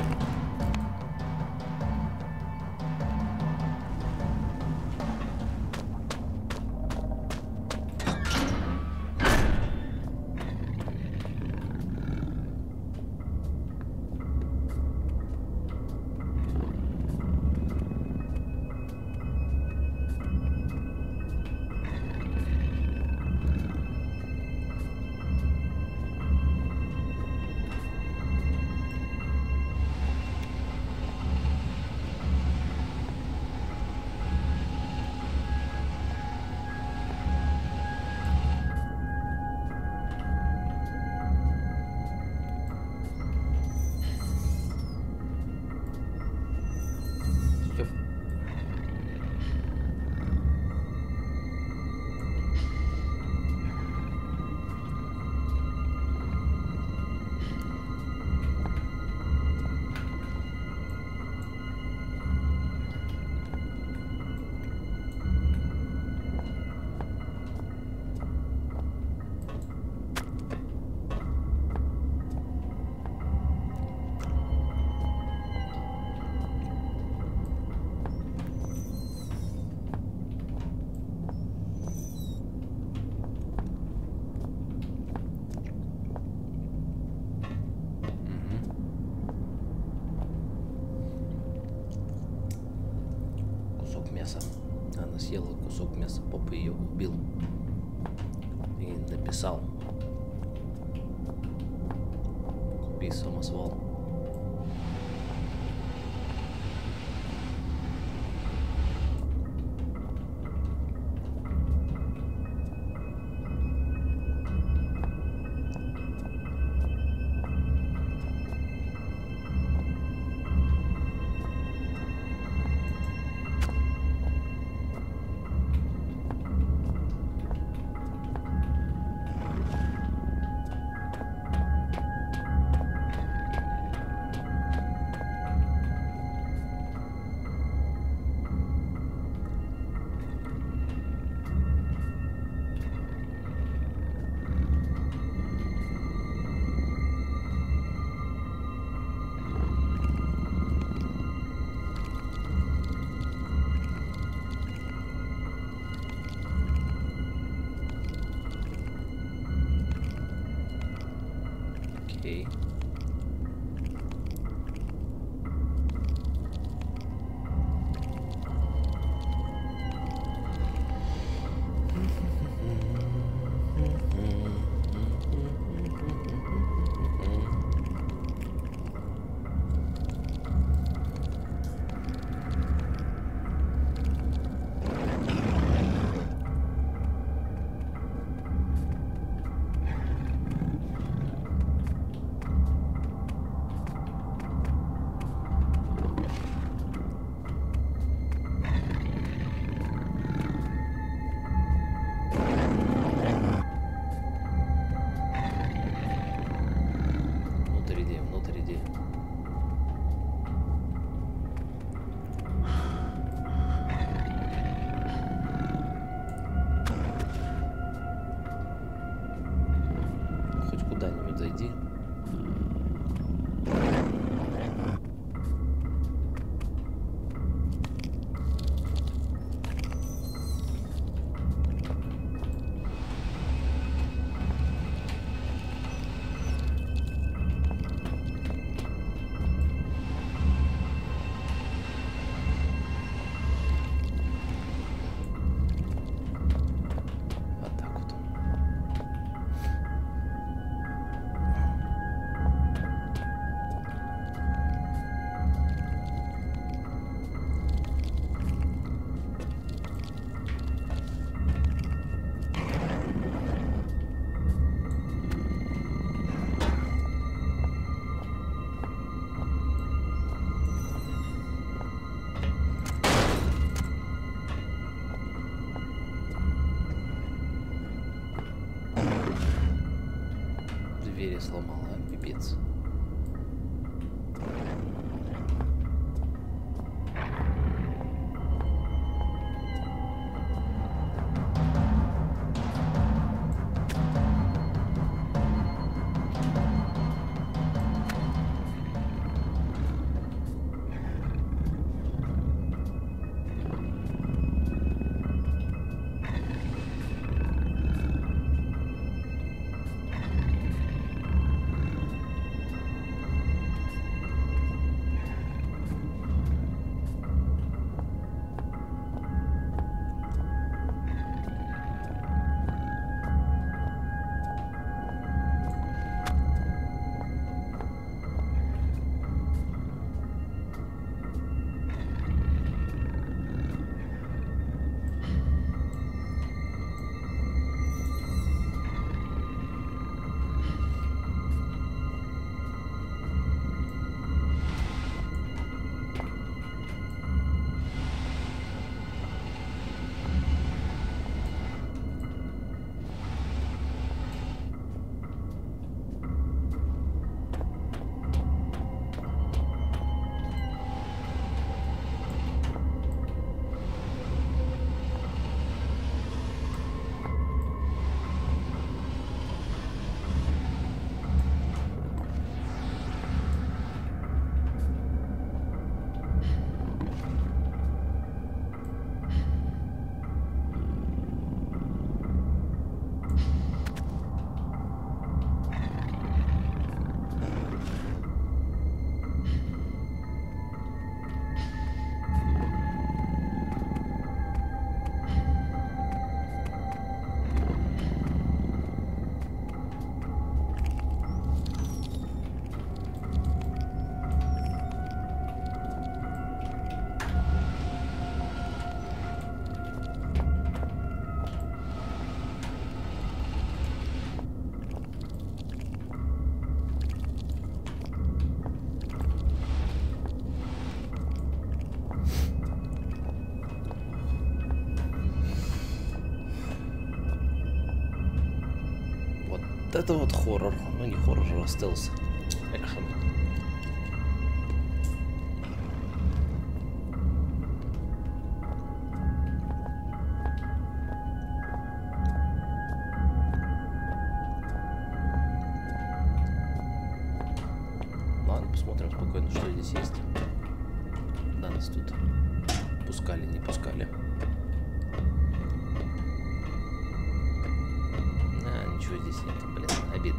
Мясо. Она съела кусок мяса, папа ее убил и написал: купи самосвал. Окей. иди, внутрь иди. Хоть куда-нибудь зайди. Двери сломала, пипец. Это вот хоррор. Ну не хоррор, а стелс. Экшен. Ладно, посмотрим спокойно, что здесь есть. Да, нас тут пускали, не пускали. Ничего здесь нет, блин, обидно.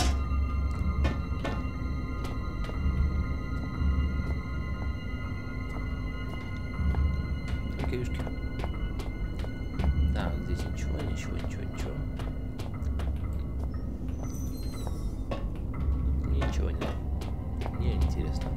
Каюшки. Так, здесь ничего. Ничего нет. Не интересно.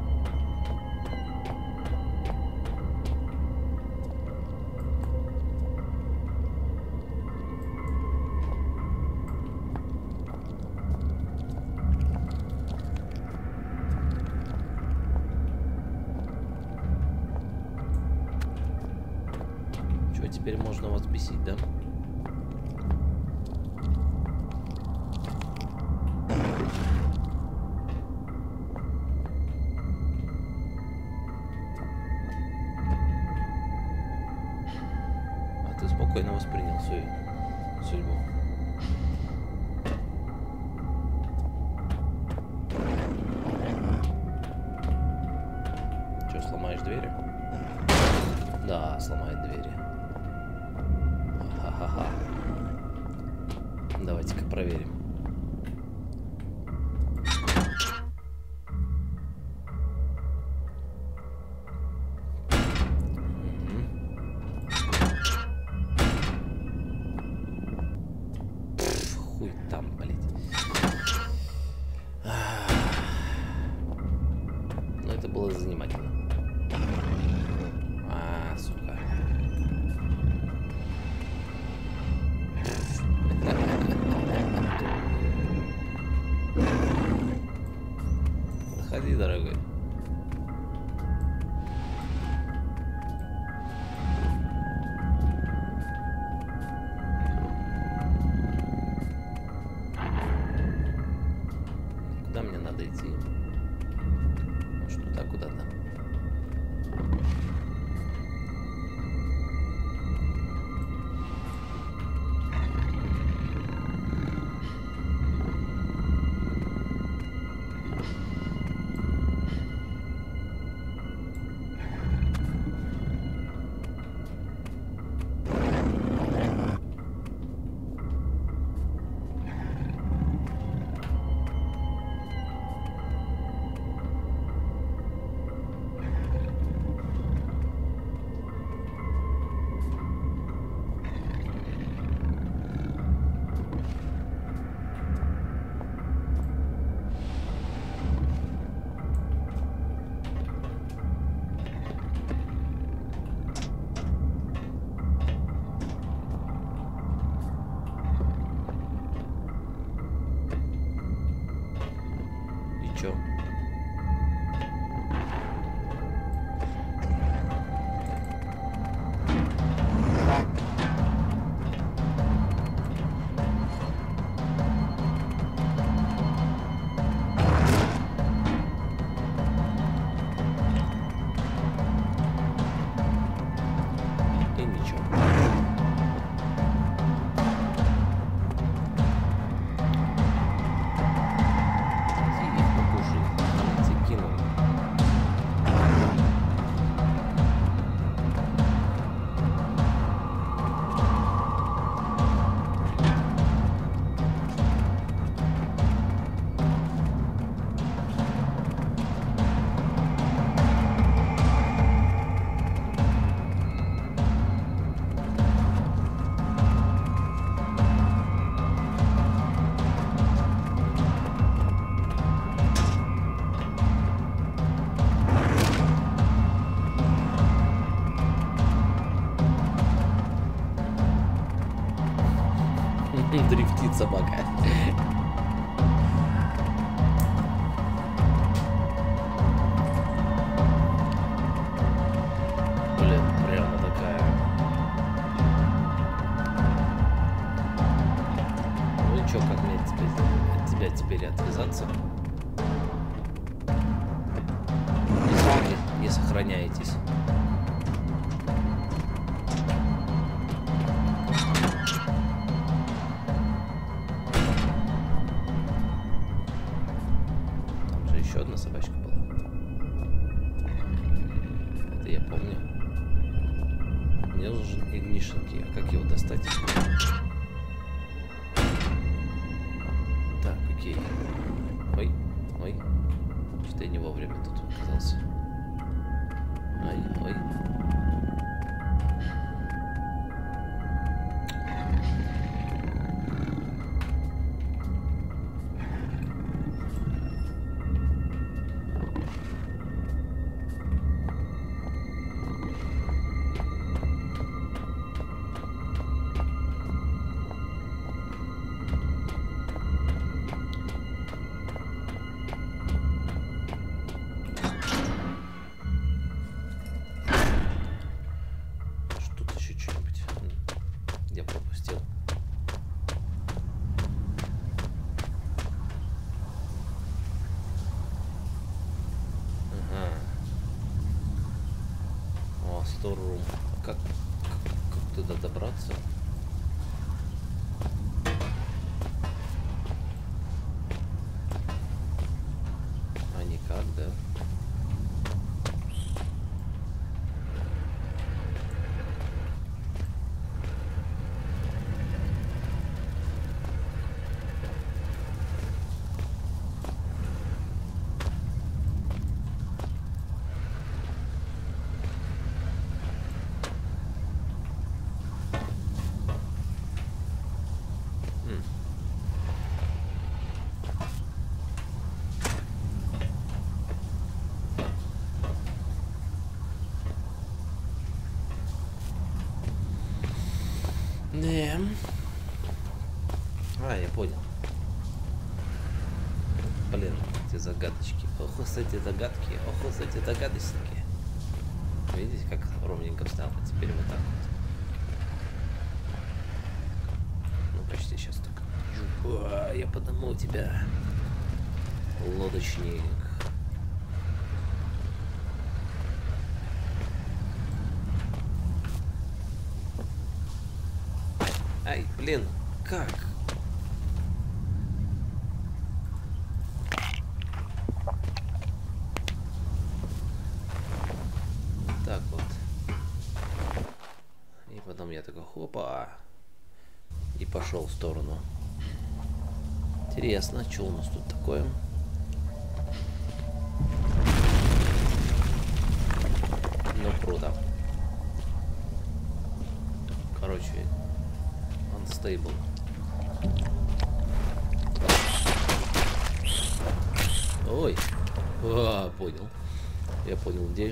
Теперь можно вас бесить, да? спокойно воспринял свою судьбу. Че, сломаешь двери? Да, сломает двери. Ха-ха-ха. Давайте-ка проверим. Хуй там, блядь. Но это было занимательно. Сука. Заходи, дорогой. Куда мне надо идти? Может, туда куда-то? Чё? И ничего. Дрифтит собака. Блин, прямо такая. Ну и чё, как мне от тебя теперь отвязаться? Если вы не сохраняетесь. Еще одна собачка была. Это я помню. Мне нужен ignition key. А как его достать? Так, окей. Ой, ой. Что-то я не вовремя тут оказался. Ой, ой. туда добраться? А никак, да? Не. А, я понял. Блин, эти загадочки. Ох, эти загадки. Ох, эти загадочки. Видите, как ровненько встал. А теперь вот так вот. Ну, почти сейчас так. Жупа, я подниму тебя. Лодочник. Ай, блин, как? Так вот. И потом я такой, хопа. И пошел в сторону. Интересно, что у нас тут такое? Ну, круто. Короче, unstable. Ой. А, понял. Я понял идею.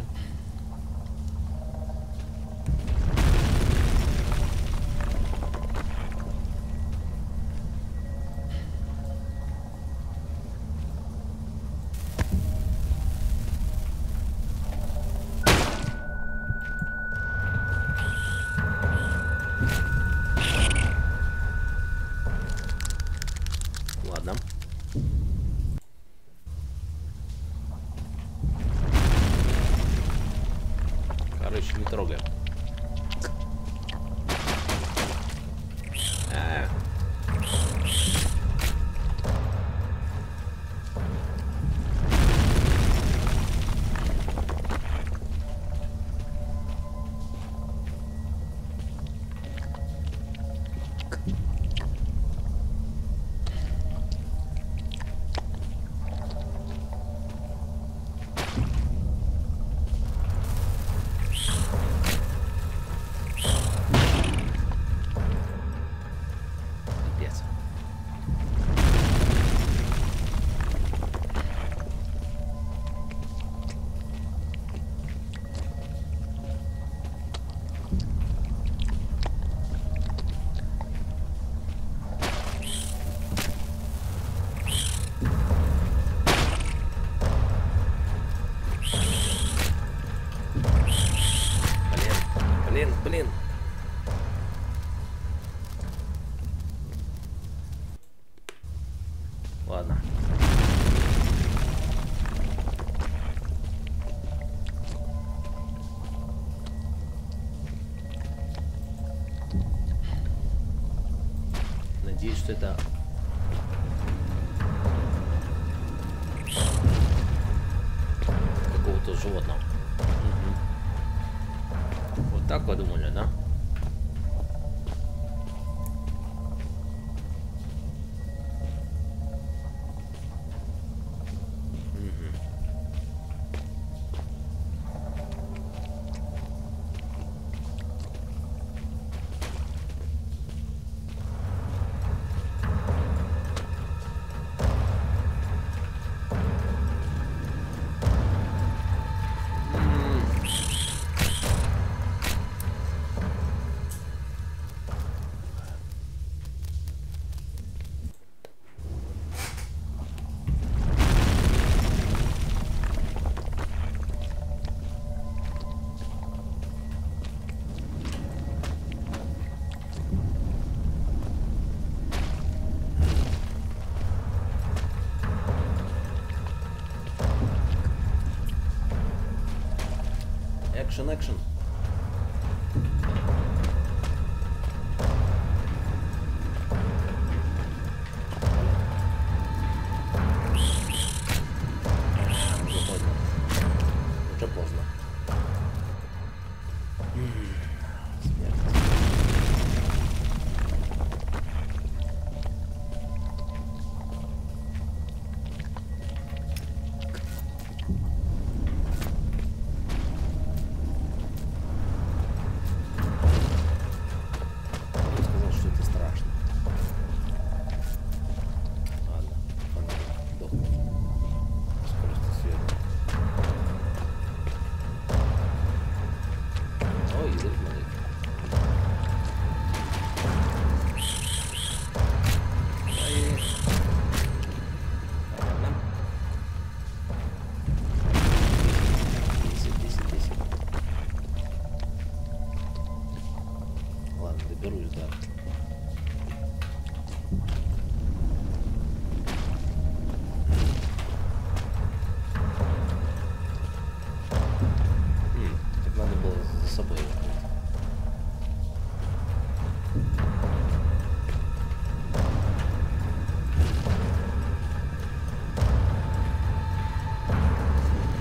Ладно. Короче, не трогаем. Пипец. Блин. Ладно. Надеюсь, что это... какого-то животного. Вот так вы думали, да? Экшен.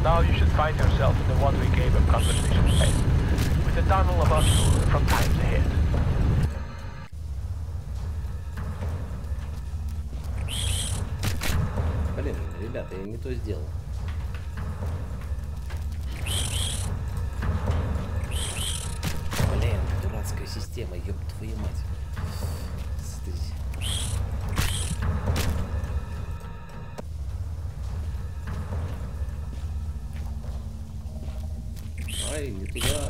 Now you should find yourself in the watery cave of conversation space, with a tunnel above you from times ahead. Блин, ребята, я не то сделал. Блин, дурацкая система, ёб твою мать. Стыдись. Ай, не туда.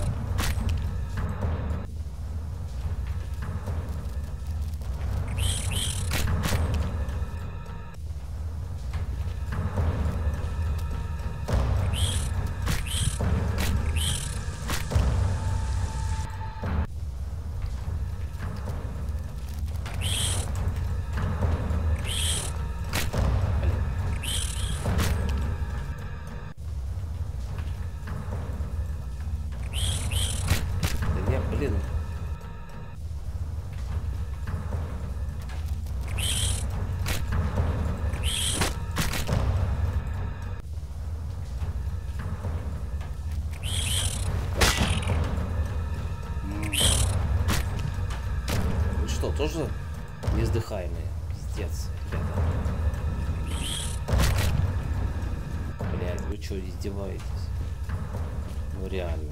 Блин. Вы что, тоже неиздыхаемые? Пиздец, ребята. Блядь, вы что, издеваетесь? Ну реально.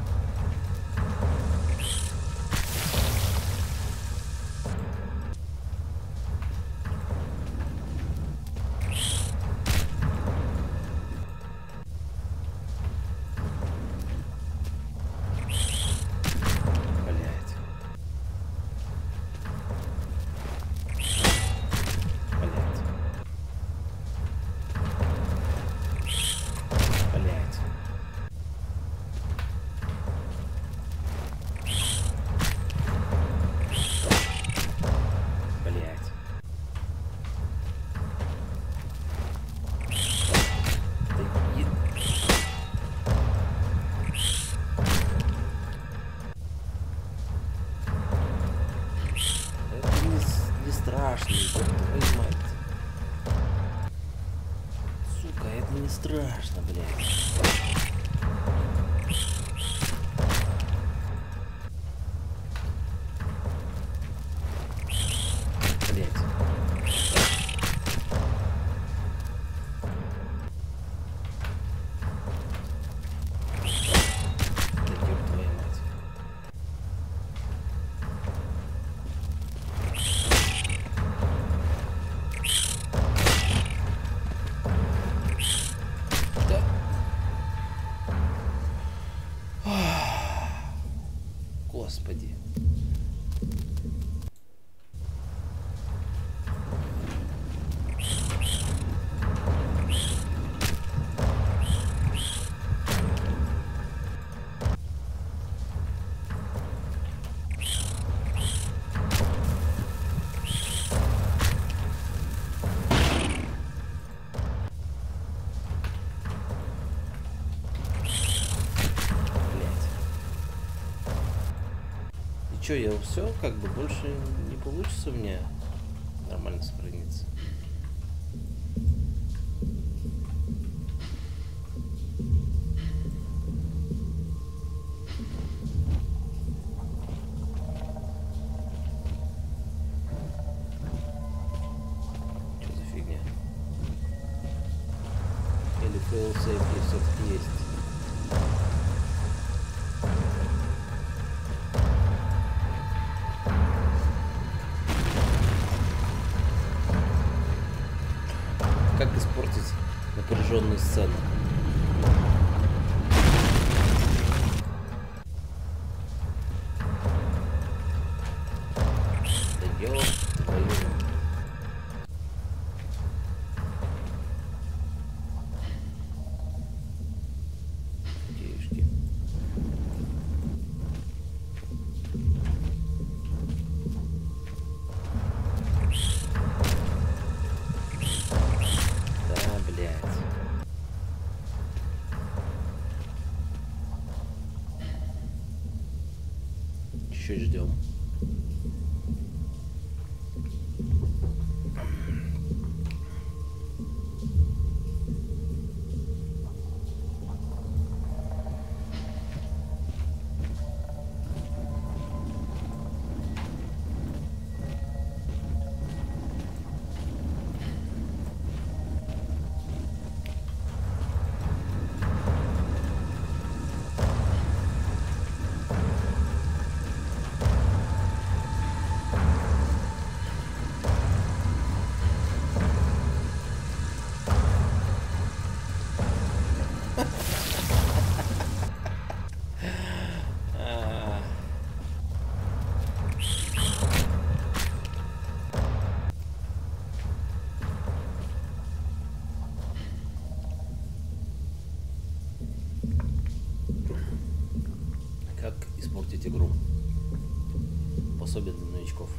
Страшно, твою мать. Сука, это не страшно, блядь. Блядь. Да ёб твою мать. Господи. Че, я все, как бы больше не получится у меня нормально сохраниться. Что за фигня? Или fail-safe все-таки есть. Как испортить напряженную сцену? Да ёб твою. Девушки. Чуть ждем. портить игру. Пособие для новичков.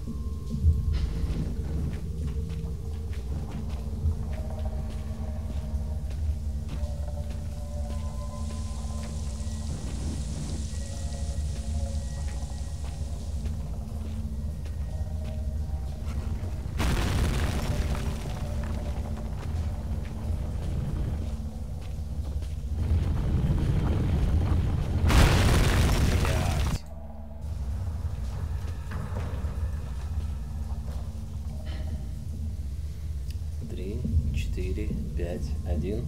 Три, 4, 5, 1.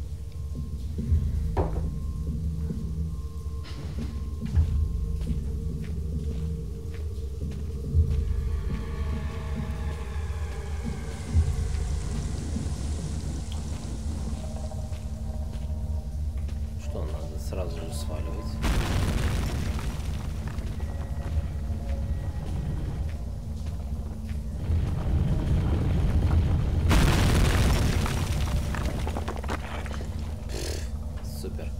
Что, надо сразу же сваливать? Супер.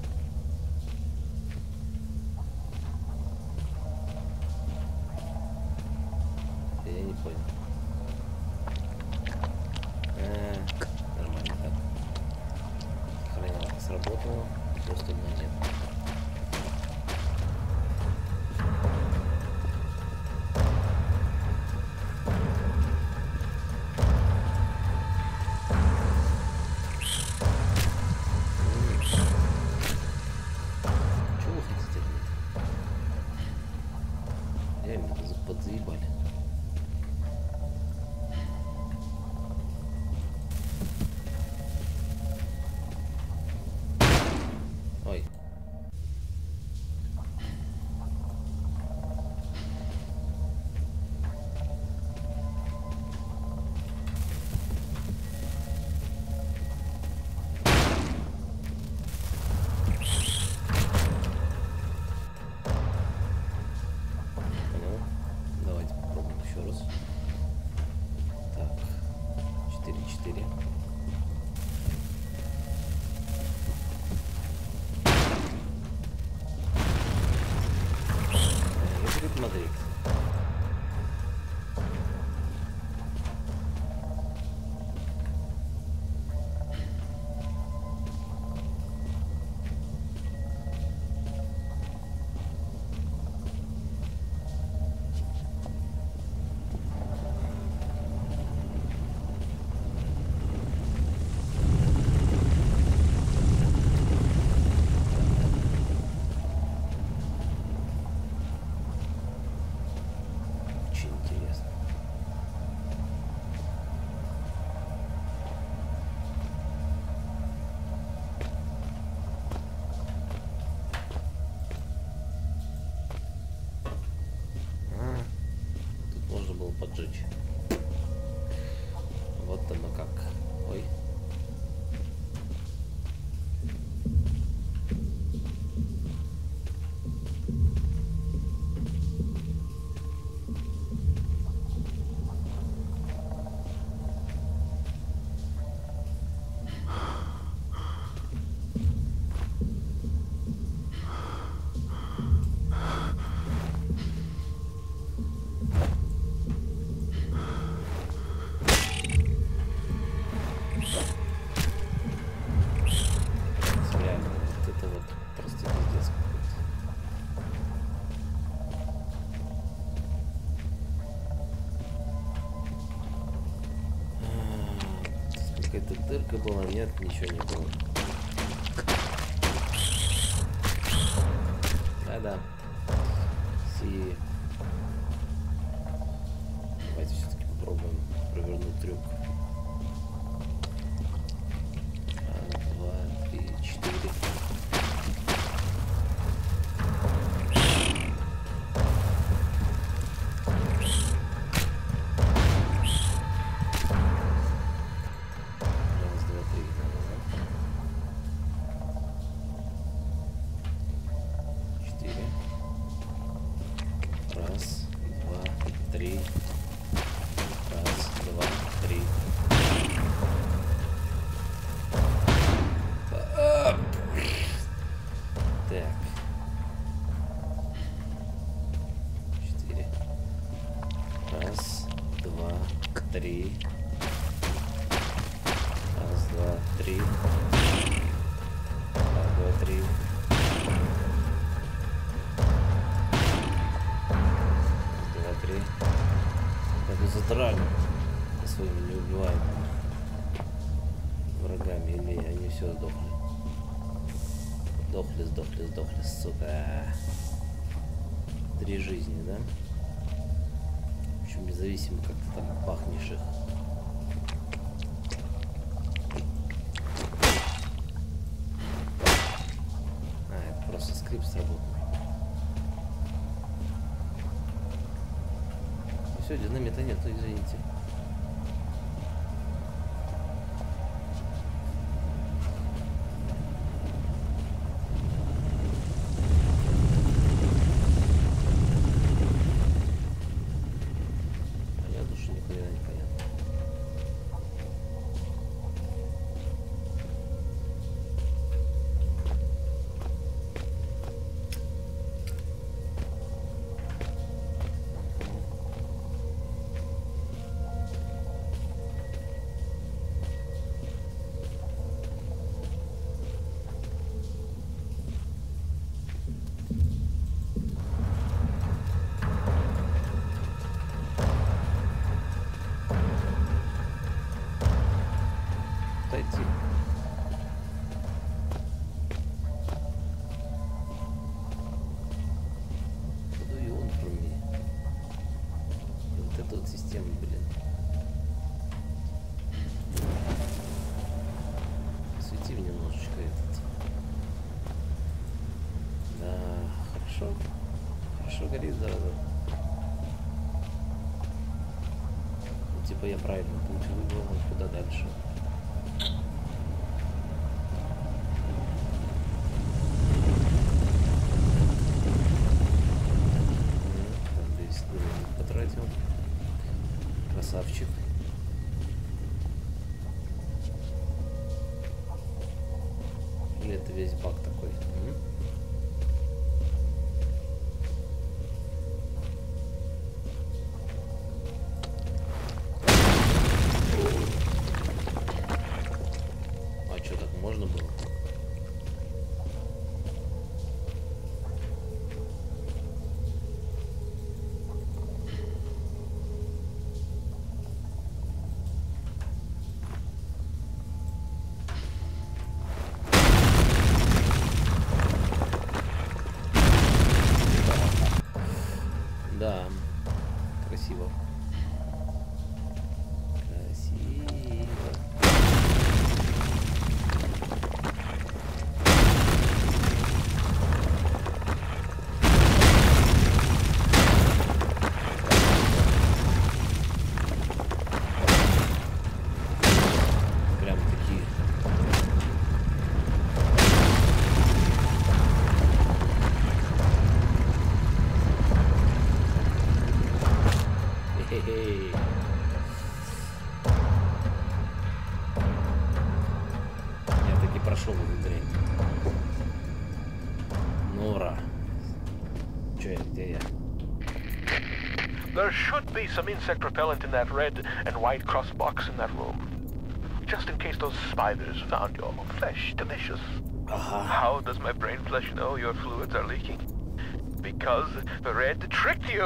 Я не понял. Нормально так. Хранилка сработала, все остальное нет. Чего вы хотите от меня? Реально подзаебали. Ой. Понял. Давайте попробуем еще раз. Так. 4-4. Любит Мадрид. Очень интересно. Тут можно было поджечь. Вот оно как. Ой. Реально, вот это вот просто пиздец какой-то. Какая-то дырка была, нет, ничего не было. Да-да. Си. Давайте все-таки попробуем провернуть трюк. 1, 2, 3, 4. Раз, два, три. Четыре. Все, сдохли. Сдохли, сука. 3 жизни, да? В общем, независимо, как ты там пахнешь их. Это просто скрипт сработал. Все, динамита нету, извините. Хорошо горит, зараза. Ну, типа я правильно путь выбрал, куда дальше. Там 10 минут потратил. Красавчик. Или это весь баг такой? Да, красиво. Прям такие. Хе-хе. Я таки прошел эту дрянь. Ну ура. Че я, где я? There should be some insect repellent in that red and white cross box in that room. Just in case those spiders found your flesh delicious. How does my brain flesh know your fluids are leaking? Because the red tricked you.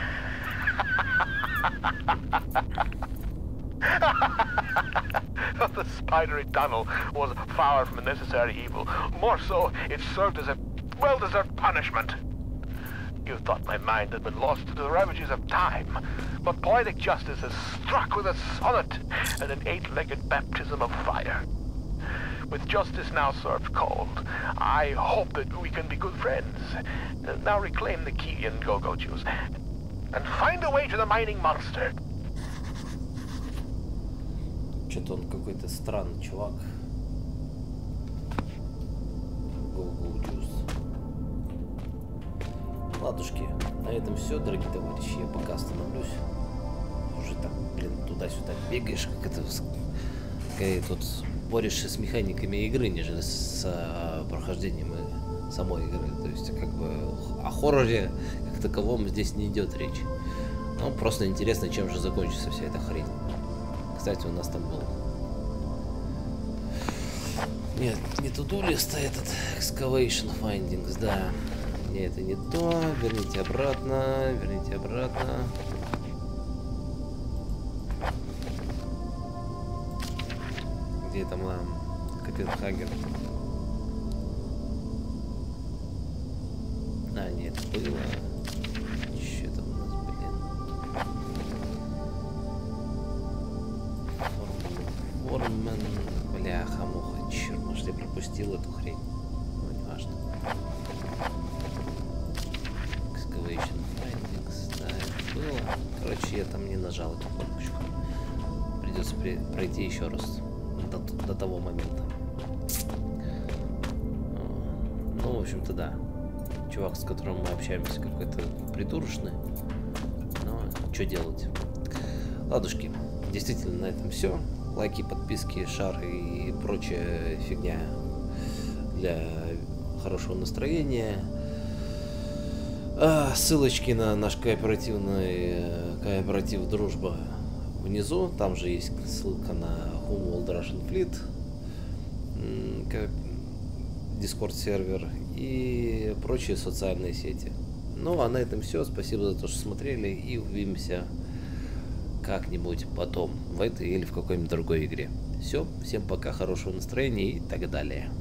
The spidery tunnel was far from a necessary evil. More so, it served as a well-deserved punishment. You thought my mind had been lost to the ravages of time, but poetic justice has struck with a sonnet and an 8-legged baptism of fire. With justice now served cold, I hope that we can be good friends. Now reclaim the key and go-go juice. And find a way to the mining monster. Что-то он какой-то странный чувак. Go-go juice. Ладушки, на этом все, дорогие товарищи. Я пока остановлюсь. Уже так, блин, туда-сюда бегаешь, как это, когда тут борешься с механиками игры, нежели с прохождением самой игры. То есть, как бы, о хорроре как таковом здесь не идет речь. Ну, просто интересно, чем же закончится вся эта хрень. Кстати, у нас там был... Нет, не to-do list, а этот Excavation Findings, да. Не, это не то. Верните обратно, верните обратно. Где там, как Копенхаген. А, нет, было. Что там у нас, блин? Форман, бляха-муха, черт, может я пропустил эту хрень. Ну, не важно. Excavation findings, да, это было. Короче, я там не нажал эту кнопочку. Придется пройти еще раз до того момента. Ну, в общем-то, да. Чувак, с которым мы общаемся, какой-то придурочный. Но что делать? Ладушки, действительно, на этом все. Лайки, подписки, шары и прочая фигня для хорошего настроения. Ссылочки на наш кооператив «Дружба» внизу. Там же есть ссылка на Homeworld Russian Fleet, Discord сервер и прочие социальные сети. Ну а на этом все. Спасибо за то, что смотрели, и увидимся как-нибудь потом в этой или в какой-нибудь другой игре. Все, всем пока, хорошего настроения и так далее.